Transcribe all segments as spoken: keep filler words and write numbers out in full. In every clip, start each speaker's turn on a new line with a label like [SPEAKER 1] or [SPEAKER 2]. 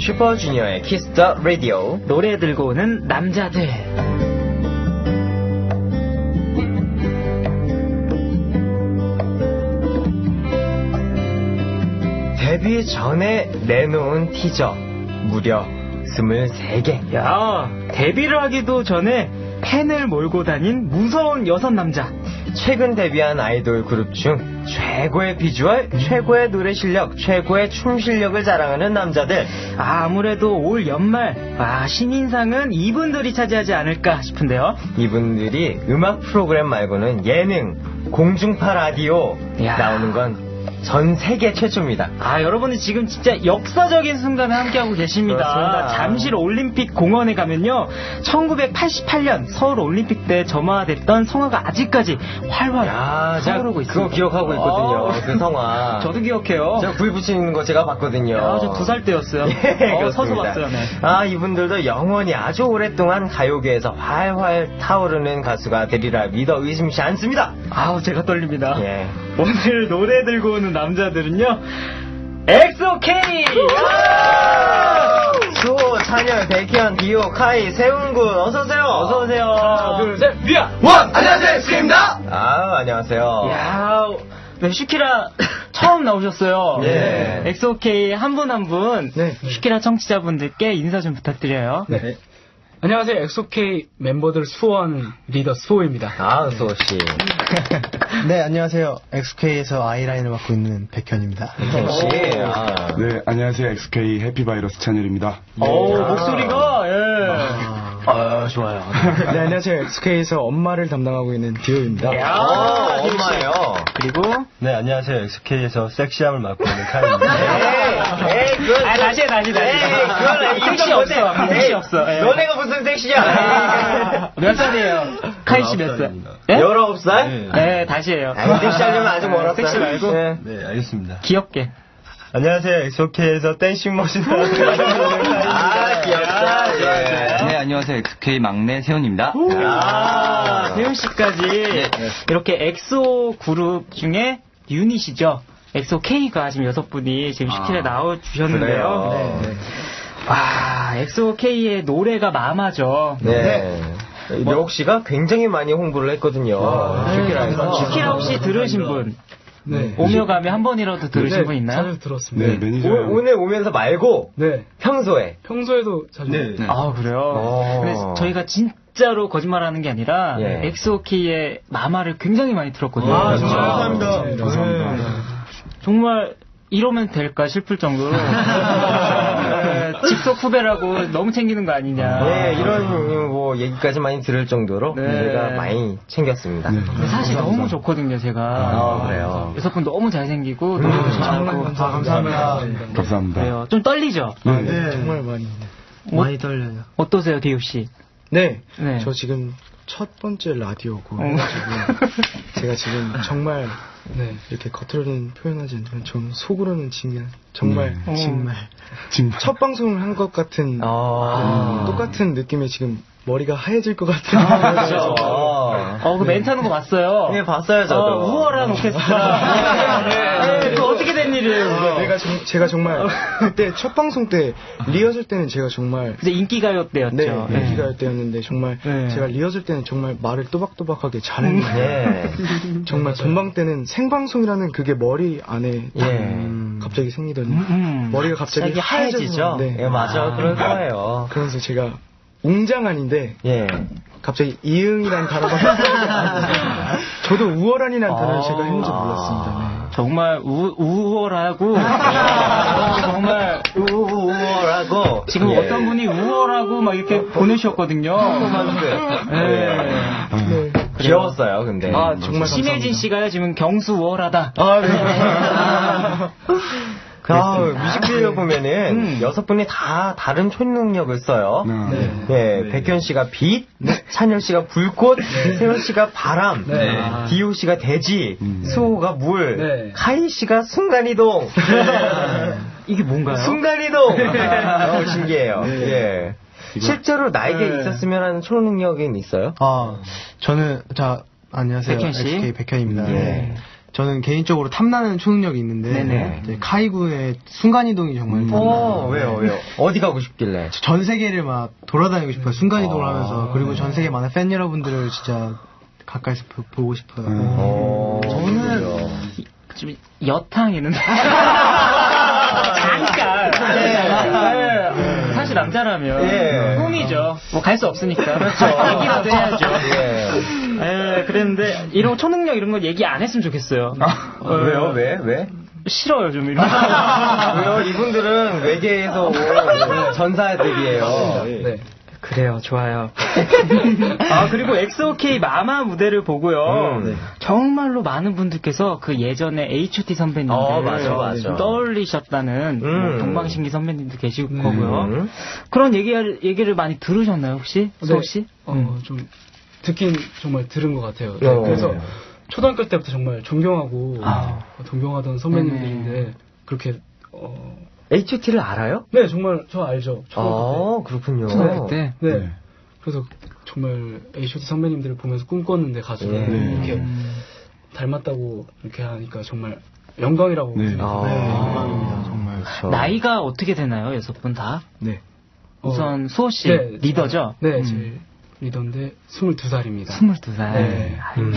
[SPEAKER 1] 슈퍼주니어의 키스 더 라디오.
[SPEAKER 2] 노래 들고 오는 남자들.
[SPEAKER 1] 데뷔 전에 내놓은 티저 무려 스물세 개.
[SPEAKER 2] 야, 데뷔를 하기도 전에 팬을 몰고 다닌 무서운 여섯 남자.
[SPEAKER 1] 최근 데뷔한 아이돌 그룹 중 최고의 비주얼, 최고의 노래 실력, 최고의 춤 실력을 자랑하는 남자들.
[SPEAKER 2] 아, 아무래도 올 연말 아, 신인상은 이분들이 차지하지 않을까 싶은데요.
[SPEAKER 1] 이분들이 음악 프로그램 말고는 예능, 공중파 라디오
[SPEAKER 2] 야.
[SPEAKER 1] 나오는 건 전 세계 최초입니다.
[SPEAKER 2] 아, 여러분이 지금 진짜 역사적인 순간을 함께하고 계십니다.
[SPEAKER 1] 그렇습니다.
[SPEAKER 2] 잠실 올림픽 공원에 가면요, 천구백팔십팔 년 서울 올림픽 때 점화됐던 성화가 아직까지 활활 타오르고 있습니다.
[SPEAKER 1] 그거 기억하고 있거든요.
[SPEAKER 2] 어.
[SPEAKER 1] 그 성화.
[SPEAKER 2] 저도 기억해요.
[SPEAKER 1] 제가 불 붙이는 거 제가 봤거든요.
[SPEAKER 2] 아, 저 두 살 때였어요.
[SPEAKER 1] 예,
[SPEAKER 2] 어, 서서
[SPEAKER 1] 그렇습니다.
[SPEAKER 2] 봤어요. 네.
[SPEAKER 1] 아, 이분들도 영원히 아주 오랫동안 가요계에서 활활 타오르는 가수가 되리라 믿어 의심치 않습니다.
[SPEAKER 2] 아우, 제가 떨립니다.
[SPEAKER 1] 예.
[SPEAKER 2] 오늘 노래 들고 오는 남자들은요, 엑소케이!
[SPEAKER 1] 수호, 찬열, 백현, 디오, 카이, 세훈군 어서오세요.
[SPEAKER 2] 어서오세요.
[SPEAKER 1] 하나, 둘, 셋,
[SPEAKER 2] 위아!
[SPEAKER 1] 원! 안녕하세요, 엑스케이입니다. 아, 안녕하세요.
[SPEAKER 2] 야, 네, 슈키라 처음 나오셨어요.
[SPEAKER 1] 네.
[SPEAKER 2] 엑소케이 한 분 한 분,
[SPEAKER 3] 네.
[SPEAKER 2] 슈키라 청취자분들께 인사 좀 부탁드려요.
[SPEAKER 3] 네. 안녕하세요. 엑소케이 멤버들 수원 리더 수호입니다.
[SPEAKER 1] 아, 수호씨.
[SPEAKER 4] 네, 안녕하세요. 엑스케이에서 아이라인을 맡고 있는 백현입니다.
[SPEAKER 1] 백현씨. 아.
[SPEAKER 5] 네, 안녕하세요. 엑스케이 해피바이러스 찬열입니다.
[SPEAKER 2] 오, 목소리가, 예.
[SPEAKER 4] 아, 좋아요. 네, 안녕하세요. 엑스케이에서 엄마를 담당하고 있는 디오입니다.
[SPEAKER 2] 야,
[SPEAKER 1] 어, 엄마예요.
[SPEAKER 2] 그리고,
[SPEAKER 6] 네, 안녕하세요. 엑스케이에서 섹시함을 맡고 있는 카이입니다.
[SPEAKER 1] 에이, 에이, 그건.
[SPEAKER 2] 아, 다시 해, 다시, 다시.
[SPEAKER 1] 에이, 그건
[SPEAKER 2] 섹시 없어, 섹시 없어. 예.
[SPEAKER 1] 너네가 무슨 섹시야.
[SPEAKER 2] 몇 살이에요? 카이 씨 몇 살? 예?
[SPEAKER 1] 열아홉 살?
[SPEAKER 2] 네, 다시 해요.
[SPEAKER 1] 아니, 섹시하려면 아직 멀었어요.
[SPEAKER 2] 섹시 말고.
[SPEAKER 1] 네.
[SPEAKER 6] 네, 알겠습니다.
[SPEAKER 2] 귀엽게.
[SPEAKER 6] 안녕하세요. 엑소케이에서 댄싱 머신 하는
[SPEAKER 1] 아, 귀엽다. 예.
[SPEAKER 7] 네, 안녕하세요. 엑스케이 막내 세훈입니다.
[SPEAKER 2] 아, 세훈 씨까지 이렇게 엑소 그룹 중에 유닛이죠. 엑소 K가 지금 여섯 분이 지금 슈킬에
[SPEAKER 1] 아,
[SPEAKER 2] 나와 주셨는데요.
[SPEAKER 1] 그래요.
[SPEAKER 2] 네. 와, 엑소 K의 노래가 마마죠.
[SPEAKER 1] 네. 려욱 씨가 굉장히 많이 홍보를 했거든요. 슈키라에서.
[SPEAKER 2] 슈키라 혹시 들으신 분?
[SPEAKER 3] 네.
[SPEAKER 2] 오며 가며 한 번이라도 들으신
[SPEAKER 3] 네,
[SPEAKER 2] 분 있나요?
[SPEAKER 3] 자주 들었습니다.
[SPEAKER 5] 네, 매니저.
[SPEAKER 1] 오, 오늘 오면서 말고
[SPEAKER 3] 네.
[SPEAKER 1] 평소에.
[SPEAKER 3] 평소에도 자주.
[SPEAKER 6] 네.
[SPEAKER 2] 아, 그래요?
[SPEAKER 1] 오.
[SPEAKER 2] 근데 저희가 진짜로 거짓말하는 게 아니라
[SPEAKER 1] 예.
[SPEAKER 2] 엑소 K의 마마를 굉장히 많이 들었거든요.
[SPEAKER 3] 아,
[SPEAKER 1] 진짜?
[SPEAKER 3] 감사합니다.
[SPEAKER 5] 네, 감사합니다.
[SPEAKER 2] 정말 이러면 될까 싶을 정도로 네, 직속 후배라고 너무 챙기는 거 아니냐.
[SPEAKER 1] 네, 이런 뭐 얘기까지 많이 들을 정도로
[SPEAKER 2] 네.
[SPEAKER 1] 저희가 많이 챙겼습니다.
[SPEAKER 2] 근데 사실 너무 좋거든요, 제가.
[SPEAKER 1] 아, 그래요?
[SPEAKER 2] 여섯 분 너무 잘생기고 노래도 잘하고.
[SPEAKER 3] 아, 감사합니다.
[SPEAKER 5] 감사합니다.
[SPEAKER 2] 그래요. 좀 떨리죠?
[SPEAKER 5] 네.
[SPEAKER 4] 네, 정말 많이. 많이 떨려요.
[SPEAKER 2] 어떠세요, 디오 씨?
[SPEAKER 4] 네,
[SPEAKER 2] 네.
[SPEAKER 4] 저 지금 첫 번째 라디오고,
[SPEAKER 2] 어.
[SPEAKER 4] 해가지고 제가 지금 정말 네, 이렇게 겉으로는 표현하지 않지만 좀 속으로는 진짜 정말
[SPEAKER 2] 음.
[SPEAKER 4] 정말
[SPEAKER 5] 진짜.
[SPEAKER 4] 첫 방송을 한 것 같은
[SPEAKER 1] 아.
[SPEAKER 4] 음, 똑같은 느낌에 지금 머리가 하얘질 것 같은.
[SPEAKER 1] 그렇죠.
[SPEAKER 2] 어, 그 멘트 하는 거 봤어요.
[SPEAKER 1] 네, 봤어요, 저도.
[SPEAKER 2] 어, 우월한 오케스트라. 네, 그 어떻게 된 일이에요, 그거?
[SPEAKER 4] 내가 정, 제가 정말 그때 첫 방송 때 리허설 때는 제가 정말
[SPEAKER 2] 이제 인기가요 때였죠.
[SPEAKER 4] 네, 인기가요 때였는데 정말
[SPEAKER 2] 네.
[SPEAKER 4] 제가 리허설 때는 정말 말을 또박또박하게 잘했는데
[SPEAKER 1] 네.
[SPEAKER 4] 정말 전방 때는 생방송이라는 그게 머리 안에 딱
[SPEAKER 1] 예.
[SPEAKER 4] 갑자기 생기더니
[SPEAKER 2] 음.
[SPEAKER 4] 머리가 갑자기
[SPEAKER 2] 갑자기
[SPEAKER 4] 하얘지죠.
[SPEAKER 2] 하얘지죠?
[SPEAKER 4] 네.
[SPEAKER 1] 예, 맞아.
[SPEAKER 2] 아.
[SPEAKER 1] 그럴 거예요.
[SPEAKER 4] 그러면서 제가 웅장한인데
[SPEAKER 1] 예.
[SPEAKER 4] 갑자기 이응이라는 단어가 저도 우월한이라는 단어를
[SPEAKER 2] 아.
[SPEAKER 4] 제가 했는지 몰랐습니다. 네.
[SPEAKER 2] 정말 우, 우월하고 어, 정말
[SPEAKER 1] 우월하고.
[SPEAKER 2] 지금
[SPEAKER 1] 예.
[SPEAKER 2] 어떤 분이 우월하고 막 이렇게 보내주셨거든요. 네.
[SPEAKER 4] 네.
[SPEAKER 1] 귀여웠어요, 근데.
[SPEAKER 4] 아, 정말
[SPEAKER 2] 심혜진
[SPEAKER 4] 감사합니다.
[SPEAKER 2] 씨가요 지금 경수 우월하다.
[SPEAKER 4] 아, 네.
[SPEAKER 1] 그, 아, 뮤직비디오 보면은 여섯 분이 다 다른 초능력을 써요.
[SPEAKER 5] 네.
[SPEAKER 1] 예, 백현 씨가 빛, 찬열 씨가 불꽃, 세현 씨가 바람,
[SPEAKER 3] 네.
[SPEAKER 1] 디오 씨가 대지,
[SPEAKER 5] 음.
[SPEAKER 1] 수호가 물,
[SPEAKER 3] 네.
[SPEAKER 1] 카이 씨가 순간이동.
[SPEAKER 2] 이게 뭔가요?
[SPEAKER 1] 순간이동. 너무 신기해요. 예.
[SPEAKER 5] 이거-
[SPEAKER 1] 실제로 나에게
[SPEAKER 4] 네.
[SPEAKER 1] 있었으면 하는 초능력은 있어요?
[SPEAKER 4] 아, 저는 자 안녕하세요.
[SPEAKER 2] 백현 씨.
[SPEAKER 4] 엑스케이 백현입니다.
[SPEAKER 1] 예.
[SPEAKER 4] 저는 개인적으로 탐나는 초능력이 있는데
[SPEAKER 2] 네네.
[SPEAKER 4] 이제 카이군의 순간이동이 정말 탐나요.
[SPEAKER 1] 어, 왜요, 왜요? 어디 가고 싶길래?
[SPEAKER 4] 전 세계를 막 돌아다니고 싶어요. 순간이동을
[SPEAKER 1] 아,
[SPEAKER 4] 하면서. 그리고 전 세계 많은 팬 여러분들을 진짜 가까이서 보, 보고 싶어요.
[SPEAKER 1] 어,
[SPEAKER 2] 저는 좀 여탕 있는데 잠깐 네. 사실 남자라면
[SPEAKER 1] 예.
[SPEAKER 2] 꿈이죠. 뭐 갈 수 없으니까 그렇죠. 얘기라도 해야죠.
[SPEAKER 1] 예.
[SPEAKER 2] 예, 그랬는데 이런 초능력 이런 거 얘기 안 했으면 좋겠어요.
[SPEAKER 1] 어, 왜요? 왜? 왜?
[SPEAKER 2] 싫어요 좀 이런 거.
[SPEAKER 1] 왜요? 이분들은 외계에서 온 전사들이에요.
[SPEAKER 3] 네.
[SPEAKER 2] 그래요, 좋아요. 아, 그리고 엑스오케이 마마 무대를 보고요.
[SPEAKER 1] 음, 네.
[SPEAKER 2] 정말로 많은 분들께서 그 예전에 에이치 오 티 선배님들
[SPEAKER 1] 어, 맞아, 맞아.
[SPEAKER 2] 떠올리셨다는
[SPEAKER 1] 음.
[SPEAKER 2] 뭐 동방신기 선배님도 계실 거고요.
[SPEAKER 1] 음.
[SPEAKER 2] 그런 얘기를, 얘기를 많이 들으셨나요, 혹시? 소호 씨?
[SPEAKER 3] 어, 좀 듣긴 정말 들은 것 같아요. 네,
[SPEAKER 1] 어.
[SPEAKER 3] 그래서 초등학교 때부터 정말 존경하고
[SPEAKER 2] 아.
[SPEAKER 3] 어, 존경하던 선배님들인데 그렇게 어,
[SPEAKER 1] 에이치 오 티를 알아요?
[SPEAKER 3] 네 정말 저 알죠. 초등학교
[SPEAKER 1] 아, 그렇군요.
[SPEAKER 2] 초등학교 때?
[SPEAKER 3] 때. 네.
[SPEAKER 5] 네.
[SPEAKER 3] 그래서 정말 에이치 오 티 선배님들을 보면서 꿈꿨는데 가수를
[SPEAKER 1] 네.
[SPEAKER 3] 이렇게 닮았다고 이렇게 하니까 정말 영광이라고
[SPEAKER 5] 네.
[SPEAKER 3] 생각해요.
[SPEAKER 1] 아.
[SPEAKER 4] 네, 영광입니다. 정말.
[SPEAKER 1] 그렇죠.
[SPEAKER 2] 나이가 어떻게 되나요, 여섯 분 다?
[SPEAKER 4] 네.
[SPEAKER 2] 우선 수호 씨
[SPEAKER 3] 네,
[SPEAKER 2] 리더죠?
[SPEAKER 3] 네,
[SPEAKER 2] 음.
[SPEAKER 3] 제 리더인데 스물두 살입니다.
[SPEAKER 2] 스물두 살.
[SPEAKER 3] 네.
[SPEAKER 1] 음.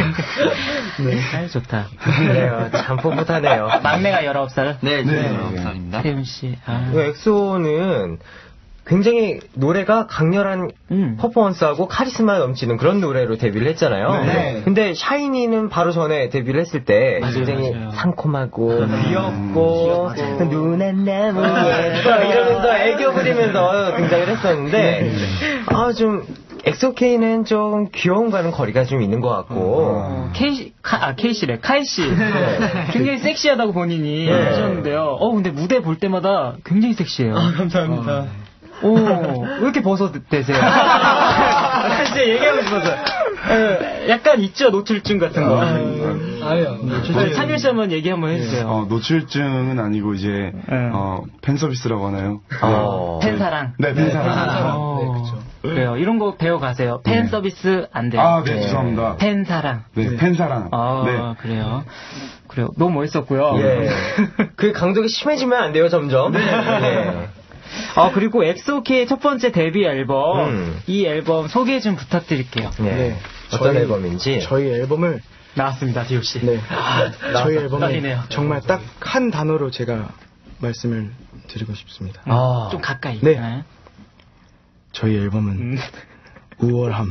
[SPEAKER 3] 네.
[SPEAKER 2] 아, 좋다.
[SPEAKER 1] 그래요. 참 풋풋하네요.
[SPEAKER 2] 막내가 열아홉 살.
[SPEAKER 7] 네,
[SPEAKER 5] 네.
[SPEAKER 7] 열아홉 살입니다.
[SPEAKER 2] 태윤 씨. 아.
[SPEAKER 1] 그 엑소는 굉장히 노래가 강렬한
[SPEAKER 2] 음.
[SPEAKER 1] 퍼포먼스하고 카리스마 넘치는 그런 노래로 데뷔를 했잖아요.
[SPEAKER 4] 네.
[SPEAKER 1] 근데 샤이니는 바로 전에 데뷔를 했을 때
[SPEAKER 2] 맞아요,
[SPEAKER 1] 굉장히
[SPEAKER 2] 맞아요.
[SPEAKER 1] 상콤하고 귀엽고 눈은 너무 예뻐 이러면서 애교 부리면서 등장을 했었는데 아 좀 엑소케이는 좀 귀여움과는 거리가 좀 있는 것 같고
[SPEAKER 2] 어, 케이씨, 카, 아, 케이씨래. 카이씨. 굉장히 섹시하다고 본인이
[SPEAKER 1] 네.
[SPEAKER 2] 하셨는데요. 어, 근데 무대 볼 때마다 굉장히 섹시해요.
[SPEAKER 1] 감사합니다.
[SPEAKER 2] 오, 왜 이렇게 벗어대세요? 아, 진짜 얘기하고 싶어서. 예, 약간 있죠, 노출증 같은 거.
[SPEAKER 3] 아니요.
[SPEAKER 2] 네, 찬열 씨 한번 얘기 한번 해주세요.
[SPEAKER 5] 어, 노출증은 아니고 이제
[SPEAKER 2] 네.
[SPEAKER 5] 어, 팬 서비스라고 하나요?
[SPEAKER 1] 어.
[SPEAKER 2] 팬사랑.
[SPEAKER 5] 네, 팬 사랑.
[SPEAKER 2] 어,
[SPEAKER 3] 네, 그쵸.
[SPEAKER 2] 그래요. 이런 거 배워가세요. 팬
[SPEAKER 5] 네.
[SPEAKER 2] 서비스 안 돼요.
[SPEAKER 5] 아, 네, 죄송합니다.
[SPEAKER 2] 팬사랑.
[SPEAKER 5] 네, 팬 사랑.
[SPEAKER 2] 아,
[SPEAKER 5] 네.
[SPEAKER 2] 그래요. 그래요. 너무 멋있었고요.
[SPEAKER 1] 예. 그 강도가 심해지면 안 돼요, 점점. 네.
[SPEAKER 2] 아, 그리고 엑소케이의 첫 번째 데뷔 앨범,
[SPEAKER 1] 음.
[SPEAKER 2] 이 앨범 소개 좀 부탁드릴게요.
[SPEAKER 1] 네.
[SPEAKER 4] 네.
[SPEAKER 1] 어떤
[SPEAKER 4] 저희-
[SPEAKER 1] 앨범인지.
[SPEAKER 4] 저희 앨범을
[SPEAKER 2] 나왔습니다, 디오 씨.
[SPEAKER 4] 네. 저희 앨범을
[SPEAKER 2] 떨리네요.
[SPEAKER 4] 정말 딱 한 단어로 제가 말씀을 드리고 싶습니다.
[SPEAKER 1] 아.
[SPEAKER 2] 좀 가까이.
[SPEAKER 4] 네. 저희 앨범은
[SPEAKER 2] 음.
[SPEAKER 4] 우월함.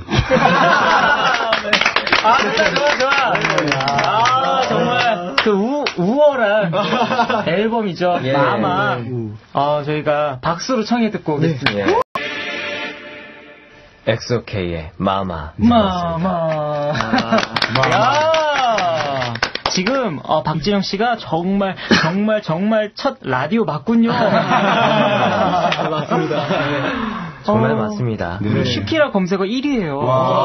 [SPEAKER 2] 아, 좋아, 좋아, 좋아. 아, 정말, 그 우, 우월한 앨범이죠.
[SPEAKER 1] 예.
[SPEAKER 2] 마마.
[SPEAKER 4] 네.
[SPEAKER 2] 아, 저희가 박수로 청해 듣고 오겠습니다.
[SPEAKER 1] 예. 엑소케이의 마마.
[SPEAKER 2] 마마. 야 지금 어, 박진영 씨가 정말 정말 정말 첫 라디오 맞군요.
[SPEAKER 3] 맞습니다.
[SPEAKER 1] 정말
[SPEAKER 2] 어,
[SPEAKER 1] 맞습니다.
[SPEAKER 5] 네.
[SPEAKER 2] 슈키라 검색어 일 위예요.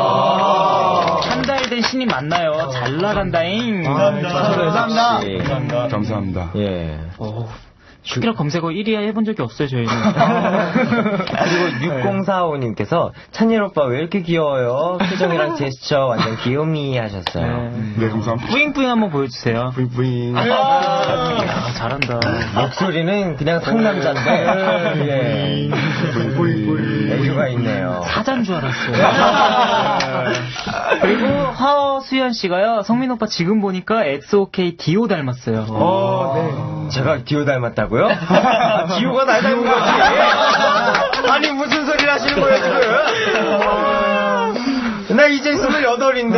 [SPEAKER 2] 한 달 된 신인 만나요. 잘 나간다잉.
[SPEAKER 1] 감사합니다.
[SPEAKER 5] 감사합니다. 감사합니다.
[SPEAKER 1] 예.
[SPEAKER 2] 어, 슈키라 검색어 일 위 해본 적이 없어요, 저희는.
[SPEAKER 1] 그리고 육공사오님께서 찬열 오빠 왜 이렇게 귀여워요? 표정이랑 제스처 완전 귀요미 하셨어요.
[SPEAKER 2] 네.
[SPEAKER 5] 네, 감사합니다.
[SPEAKER 2] 뿌잉뿌잉 한번 보여주세요.
[SPEAKER 5] 뿌잉뿌잉.
[SPEAKER 2] 아, 잘한다.
[SPEAKER 1] 목소리는 그냥 상남자인데 예. 애교가 있네요.
[SPEAKER 2] 사자인 줄 알았어요. 그리고 허수연 씨가요, 성민 오빠 지금 보니까 엑스오케이 디오 닮았어요.
[SPEAKER 4] 어, 네.
[SPEAKER 1] 제가 디오 닮았다고요? 디오가 날 닮은 거지. 아니 무슨 소리를 하시는 거예요 지금? 나 이제 스물여덟인데.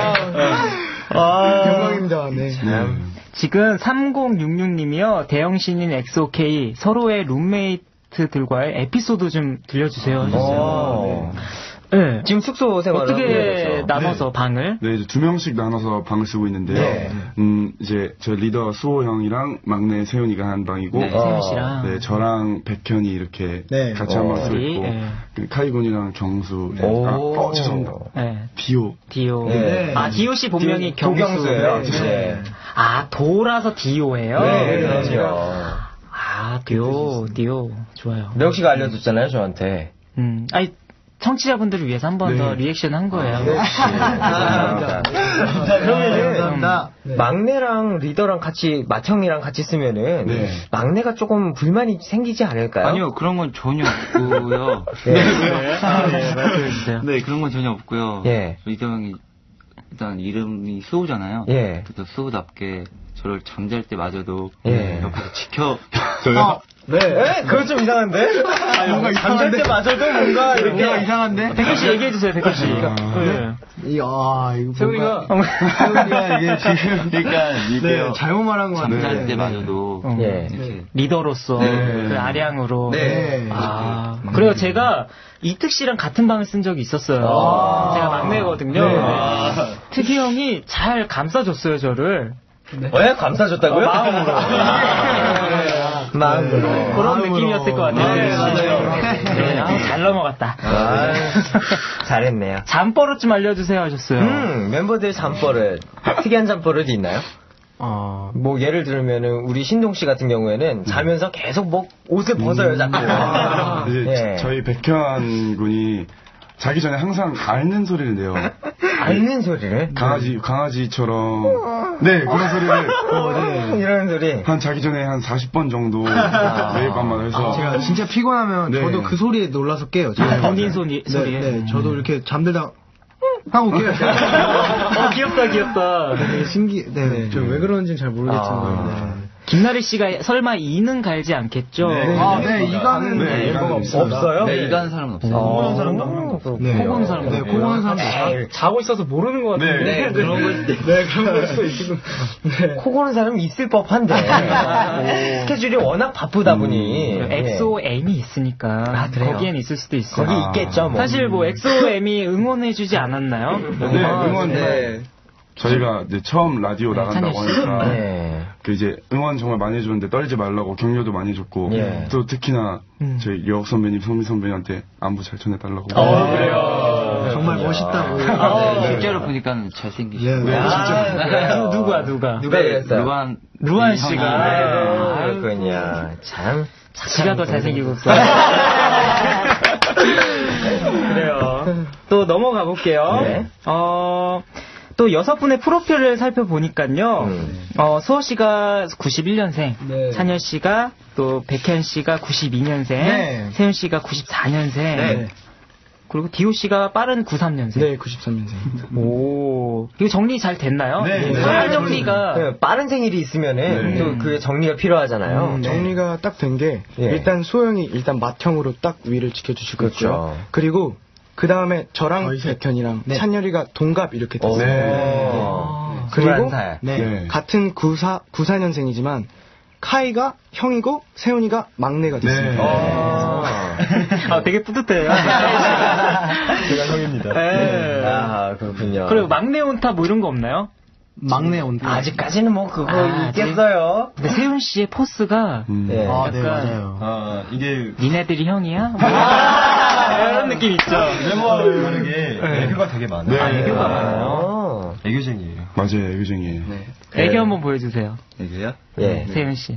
[SPEAKER 1] 아,
[SPEAKER 4] 영광입니다. 네.
[SPEAKER 1] 참.
[SPEAKER 2] 지금 삼공육육 님이요, 대형 신인 엑스오케이 서로의 룸메이트들과의 에피소드 좀 들려주세요 하셨어요.
[SPEAKER 1] 어.
[SPEAKER 2] 네.
[SPEAKER 1] 지금 숙소 생활을 하고
[SPEAKER 2] 어떻게
[SPEAKER 1] 계셔서.
[SPEAKER 2] 나눠서 방을?
[SPEAKER 5] 네, 이제 두 명씩 나눠서 방을 쓰고 있는데요.
[SPEAKER 1] 네.
[SPEAKER 5] 음, 이제 저 리더 수호 형이랑 막내 세훈이가 한 방이고,
[SPEAKER 2] 네, 세훈 씨랑.
[SPEAKER 5] 네, 저랑 백현이 이렇게
[SPEAKER 4] 네.
[SPEAKER 5] 같이 한 방 쓰고
[SPEAKER 2] 우리,
[SPEAKER 5] 있고,
[SPEAKER 2] 네.
[SPEAKER 5] 그 카이군이랑 정수, 네.
[SPEAKER 1] 오.
[SPEAKER 5] 아, 어, 죄송합니다.
[SPEAKER 2] 네.
[SPEAKER 5] 디오.
[SPEAKER 2] 디오.
[SPEAKER 1] 네.
[SPEAKER 2] 아, 디오 씨 본명이 경수.
[SPEAKER 1] 도경수예요.
[SPEAKER 2] 네.
[SPEAKER 1] 네.
[SPEAKER 2] 아, 도라서 디오예요?
[SPEAKER 1] 네, 그렇죠.
[SPEAKER 2] 아, 디오, 디오. 좋아요.
[SPEAKER 1] 명 씨가 알려줬잖아요, 저한테.
[SPEAKER 2] 음, 아니, 청취자분들을 위해서 한 번 더
[SPEAKER 5] 네.
[SPEAKER 2] 리액션 한 거예요.
[SPEAKER 1] 감사합니다. 그러면은
[SPEAKER 4] 네.
[SPEAKER 1] 막내랑 리더랑 같이 맏형이랑 같이 쓰면은
[SPEAKER 5] 네.
[SPEAKER 1] 막내가 조금 불만이 생기지 않을까요?
[SPEAKER 7] 아니요, 그런 건 전혀 없고요.
[SPEAKER 1] 네.
[SPEAKER 2] 네. 아, 네, 말씀해주세요.
[SPEAKER 7] 네, 그런 건 전혀 없고요.
[SPEAKER 1] 예.
[SPEAKER 7] 리더 형이 일단 이름이 수호잖아요.
[SPEAKER 1] 예.
[SPEAKER 7] 그래서 수호답게 저를 잠잘 때마저도
[SPEAKER 1] 예.
[SPEAKER 7] 옆에서 지켜.
[SPEAKER 5] 저요?
[SPEAKER 1] 네. 에? 그건 좀 이상한데?
[SPEAKER 5] 뭔가
[SPEAKER 1] 잠잘 때 마저도 뭔가 이렇게
[SPEAKER 5] 이상한데?
[SPEAKER 2] 백현 씨 얘기해주세요, 백현 씨. 네.
[SPEAKER 4] 이, 아, 이거
[SPEAKER 3] 세훈이가
[SPEAKER 4] 세훈이가 이게 지금
[SPEAKER 7] 그러니까 이게요.
[SPEAKER 4] 네, 잘못 말한 것 같아요.
[SPEAKER 7] 잠잘
[SPEAKER 4] 네.
[SPEAKER 7] 때마저도
[SPEAKER 1] 예.
[SPEAKER 7] 이렇게
[SPEAKER 2] 리더로서
[SPEAKER 7] 네.
[SPEAKER 2] 그 아량으로.
[SPEAKER 4] 네.
[SPEAKER 2] 아, 그래요. 제가 이특 씨랑 같은 방을 쓴 적이 있었어요. 제가 막내거든요.
[SPEAKER 4] 네.
[SPEAKER 2] 네. 특이 형이 잘 감싸줬어요, 저를.
[SPEAKER 1] 왜? 감싸줬다고요?
[SPEAKER 2] 어, 마음으로.
[SPEAKER 1] 마음으로.
[SPEAKER 2] 그런
[SPEAKER 4] 마음으로.
[SPEAKER 2] 느낌이었을 것 같아요.
[SPEAKER 4] 아,
[SPEAKER 2] 네,
[SPEAKER 4] 네,
[SPEAKER 2] 맞아요. 네, 아, 잘 넘어갔다.
[SPEAKER 1] 아, 잘했네요.
[SPEAKER 2] 잠버릇 좀 알려주세요 하셨어요.
[SPEAKER 1] 음, 멤버들 잠버릇. 특이한 잠버릇이 있나요?
[SPEAKER 4] 아,
[SPEAKER 1] 뭐 예를 들면은 우리 신동 씨 같은 경우에는 자면서 계속 뭐 옷을 벗어요 자꾸.
[SPEAKER 5] 이제
[SPEAKER 1] 예.
[SPEAKER 5] 저희 백현 군이 자기 전에 항상 앓는 소리를 내요.
[SPEAKER 1] 앓는 소리를.
[SPEAKER 5] 강아지, 강아지처럼. 네, 그런 소리를.
[SPEAKER 1] 어, 이런 소리.
[SPEAKER 5] 한 자기 전에 한 사십 번 정도 매일 밤마다 해서.
[SPEAKER 4] 제가 진짜 피곤하면
[SPEAKER 5] 네.
[SPEAKER 4] 저도 그 소리에 놀라서 깨요. 제가.
[SPEAKER 2] 본인 소리,
[SPEAKER 4] 네,
[SPEAKER 2] 소리에.
[SPEAKER 4] 네, 저도 이렇게 잠들다 하고 깨요.
[SPEAKER 2] 어, 귀엽다, 귀엽다.
[SPEAKER 4] 되게 신기, 네, 저 왜 그런지는 잘 모르겠지만.
[SPEAKER 1] 아.
[SPEAKER 4] 네.
[SPEAKER 2] 김나래 씨가 설마 이는 갈지 않겠죠?
[SPEAKER 5] 네.
[SPEAKER 4] 아, 네, 이가는
[SPEAKER 5] 네,
[SPEAKER 4] 네,
[SPEAKER 5] 이가는
[SPEAKER 4] 없습니다.
[SPEAKER 1] 없어요?
[SPEAKER 7] 네, 이가는 사람은 없어요.
[SPEAKER 1] 어, 사람도 한 명도 없고.
[SPEAKER 4] 네.
[SPEAKER 2] 코 고는 사람도
[SPEAKER 4] 네,
[SPEAKER 2] 없고.
[SPEAKER 4] 코 고는 사람도
[SPEAKER 1] 에이,
[SPEAKER 3] 자고 있어서 모르는 것 같은데.
[SPEAKER 5] 네,
[SPEAKER 3] 그런 걸 수도 있 네, 그런 걸 수도 있고. 네.
[SPEAKER 1] 코 고는 사람이 있을 법한데 스케줄이 워낙 바쁘다 보니 예.
[SPEAKER 2] 엑소엠이 있으니까
[SPEAKER 1] 아, 그래요?
[SPEAKER 2] 거기엔 있을 수도 있어요.
[SPEAKER 1] 거기
[SPEAKER 5] 아.
[SPEAKER 1] 있겠죠 뭐.
[SPEAKER 2] 사실 뭐 엑소엠이 응원해주지 않았나요?
[SPEAKER 5] 네, 응원.
[SPEAKER 4] 네.
[SPEAKER 5] 저희가 이제 처음 라디오 나간다고
[SPEAKER 2] 찬열 씨.
[SPEAKER 5] 하니까.
[SPEAKER 1] 네.
[SPEAKER 5] 그 이제 응원 정말 많이 해줬는데 떨지 말라고 격려도 많이 해줬고.
[SPEAKER 1] 예.
[SPEAKER 5] 또 특히나 저희 여욱 선배님, 성민 선배님한테 안부 잘 전해달라고.
[SPEAKER 1] 그래요.
[SPEAKER 4] 정말 멋있다고.
[SPEAKER 7] 네, 실제로 보니까 잘생기시고.
[SPEAKER 4] 예, 네, 진짜.
[SPEAKER 2] 누, 누가 누가?
[SPEAKER 1] 누가 그랬어요?
[SPEAKER 7] 루안,
[SPEAKER 2] 루안 씨가.
[SPEAKER 1] 아, 그렇군요. 참.
[SPEAKER 2] 지가 더 잘생기고 있어. 그래요. 또 넘어가 볼게요.
[SPEAKER 1] 네.
[SPEAKER 2] 어, 또 여섯 분의 프로필을 살펴보니까요.
[SPEAKER 1] 음.
[SPEAKER 2] 어, 수호 씨가 구십일 년생,
[SPEAKER 3] 네.
[SPEAKER 2] 찬열 씨가 또 백현 씨가 구십이 년생,
[SPEAKER 4] 네.
[SPEAKER 2] 세훈 씨가 구십사 년생,
[SPEAKER 1] 네.
[SPEAKER 2] 그리고 디오 씨가 빠른 구십삼 년생.
[SPEAKER 4] 네, 구십삼 년생입니다.
[SPEAKER 2] 오, 이거 정리 잘 됐나요?
[SPEAKER 5] 네.
[SPEAKER 2] 생활 정리가.
[SPEAKER 1] 네, 빠른 생일이 있으면은
[SPEAKER 5] 네.
[SPEAKER 1] 또 그게 정리가 필요하잖아요.
[SPEAKER 4] 음, 정리가 딱 된 게
[SPEAKER 1] 예.
[SPEAKER 4] 일단 소영이 일단 맏형으로 딱 위를 지켜주시고
[SPEAKER 1] 그렇죠.
[SPEAKER 4] 있고요. 그리고 그 다음에 저랑 백현이랑 찬열이가 동갑 이렇게
[SPEAKER 1] 오.
[SPEAKER 4] 됐어요.
[SPEAKER 1] 네.
[SPEAKER 4] 그리고
[SPEAKER 1] 스물한 살.
[SPEAKER 4] 네,
[SPEAKER 5] 네.
[SPEAKER 4] 같은 구사 구사년생이지만 카이가 형이고 세훈이가 막내가 됐습니다.
[SPEAKER 1] 아.
[SPEAKER 2] 아, 되게 뿌듯해요.
[SPEAKER 5] 제가 형입니다.
[SPEAKER 2] 네.
[SPEAKER 1] 아, 그렇군요.
[SPEAKER 2] 그리고 막내 온타 뭐 이런 거 없나요?
[SPEAKER 4] 막내 온타.
[SPEAKER 1] 아직까지는 뭐 그거
[SPEAKER 2] 아,
[SPEAKER 1] 있겠어요.
[SPEAKER 2] 근데 세훈 씨의 포스가
[SPEAKER 5] 음.
[SPEAKER 1] 네.
[SPEAKER 4] 아, 네,
[SPEAKER 2] 약간
[SPEAKER 4] 맞아요.
[SPEAKER 6] 아, 이게
[SPEAKER 2] 니네들이 형이야? 뭐 이런 느낌 있죠.
[SPEAKER 6] 외모와 다르게 애교가 되게 많아요.
[SPEAKER 5] 네.
[SPEAKER 2] 아, 애교가
[SPEAKER 1] 아.
[SPEAKER 2] 많아요.
[SPEAKER 6] 애교쟁이에요.
[SPEAKER 5] 맞아요, 애교쟁이에요.
[SPEAKER 2] 애교 한번 보여주세요.
[SPEAKER 6] 애교요?
[SPEAKER 1] 예.
[SPEAKER 2] 세훈 씨.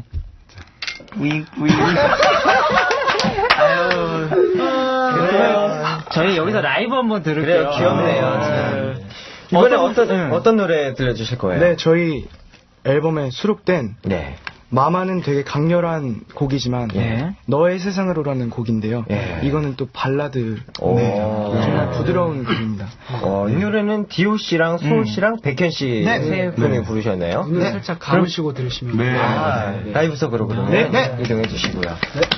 [SPEAKER 2] 그래요. 저희 여기서 라이브 한번 들을게요.
[SPEAKER 1] 그래요, 귀엽네요. 참. 이번에 어떤, 어떤 노래 들려주실 거예요?
[SPEAKER 4] 네, 저희 앨범에 수록된
[SPEAKER 1] 네.
[SPEAKER 4] 마마는 되게 강렬한 곡이지만
[SPEAKER 2] 예.
[SPEAKER 4] 너의 세상으로라는 곡인데요.
[SPEAKER 1] 예.
[SPEAKER 4] 이거는 또 발라드
[SPEAKER 1] 오.
[SPEAKER 4] 네, 정말 부드러운 곡입니다.
[SPEAKER 1] 어, 이 노래는 디오 씨랑 소호 씨랑 백현 씨
[SPEAKER 4] 네.
[SPEAKER 1] 세 분이 부르셨네요.
[SPEAKER 3] 눈을 살짝 감으시고 들으시면.
[SPEAKER 5] 네.
[SPEAKER 1] 아, 라이브석으로 그러면
[SPEAKER 4] 네, 네.
[SPEAKER 1] 이동해 주시고요.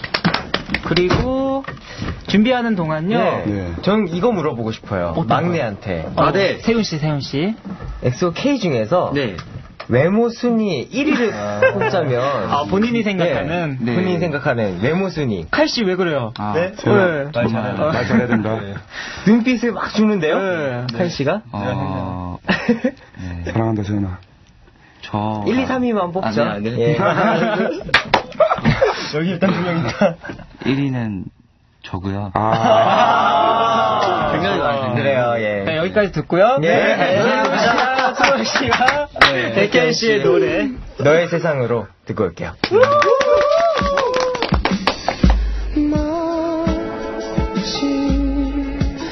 [SPEAKER 2] 그리고 준비하는 동안요.
[SPEAKER 1] 네.
[SPEAKER 5] 네.
[SPEAKER 1] 전 이거 물어보고 싶어요.
[SPEAKER 2] 어떤
[SPEAKER 1] 막내한테.
[SPEAKER 2] 아, 네. 세훈 씨, 세훈 씨.
[SPEAKER 1] 엑소 K 중에서
[SPEAKER 7] 네.
[SPEAKER 1] 외모 순위 일 위를 꼽자면
[SPEAKER 2] 아, 본인이 생각하는.
[SPEAKER 1] 네. 본인이 생각하는 외모 순위.
[SPEAKER 2] 칼 씨 왜 그래요?
[SPEAKER 7] 아,
[SPEAKER 2] 네.
[SPEAKER 5] 제가
[SPEAKER 2] 네.
[SPEAKER 6] 말 잘해요.
[SPEAKER 5] 말 잘해야 된다.
[SPEAKER 1] 눈빛을 막 주는데요.
[SPEAKER 2] 네.
[SPEAKER 1] 칼 씨가.
[SPEAKER 7] 어, 네.
[SPEAKER 5] 사랑한다, 세연아.
[SPEAKER 7] 저.
[SPEAKER 1] 일, 이, 삼 위만 뽑죠.
[SPEAKER 7] 아, 네, 네.
[SPEAKER 1] 예.
[SPEAKER 6] 여기 일단 두 명이니까.
[SPEAKER 7] 일 위는 저고요.
[SPEAKER 5] 아.
[SPEAKER 7] 생각이 많이
[SPEAKER 1] 그래요, 예.
[SPEAKER 2] 네, 여기까지 듣고요.
[SPEAKER 1] 예.
[SPEAKER 2] 네. 세훈 씨와 수호 씨와 백현 씨의 노래.
[SPEAKER 1] 너의 세상으로 듣고 올게요.
[SPEAKER 8] 마치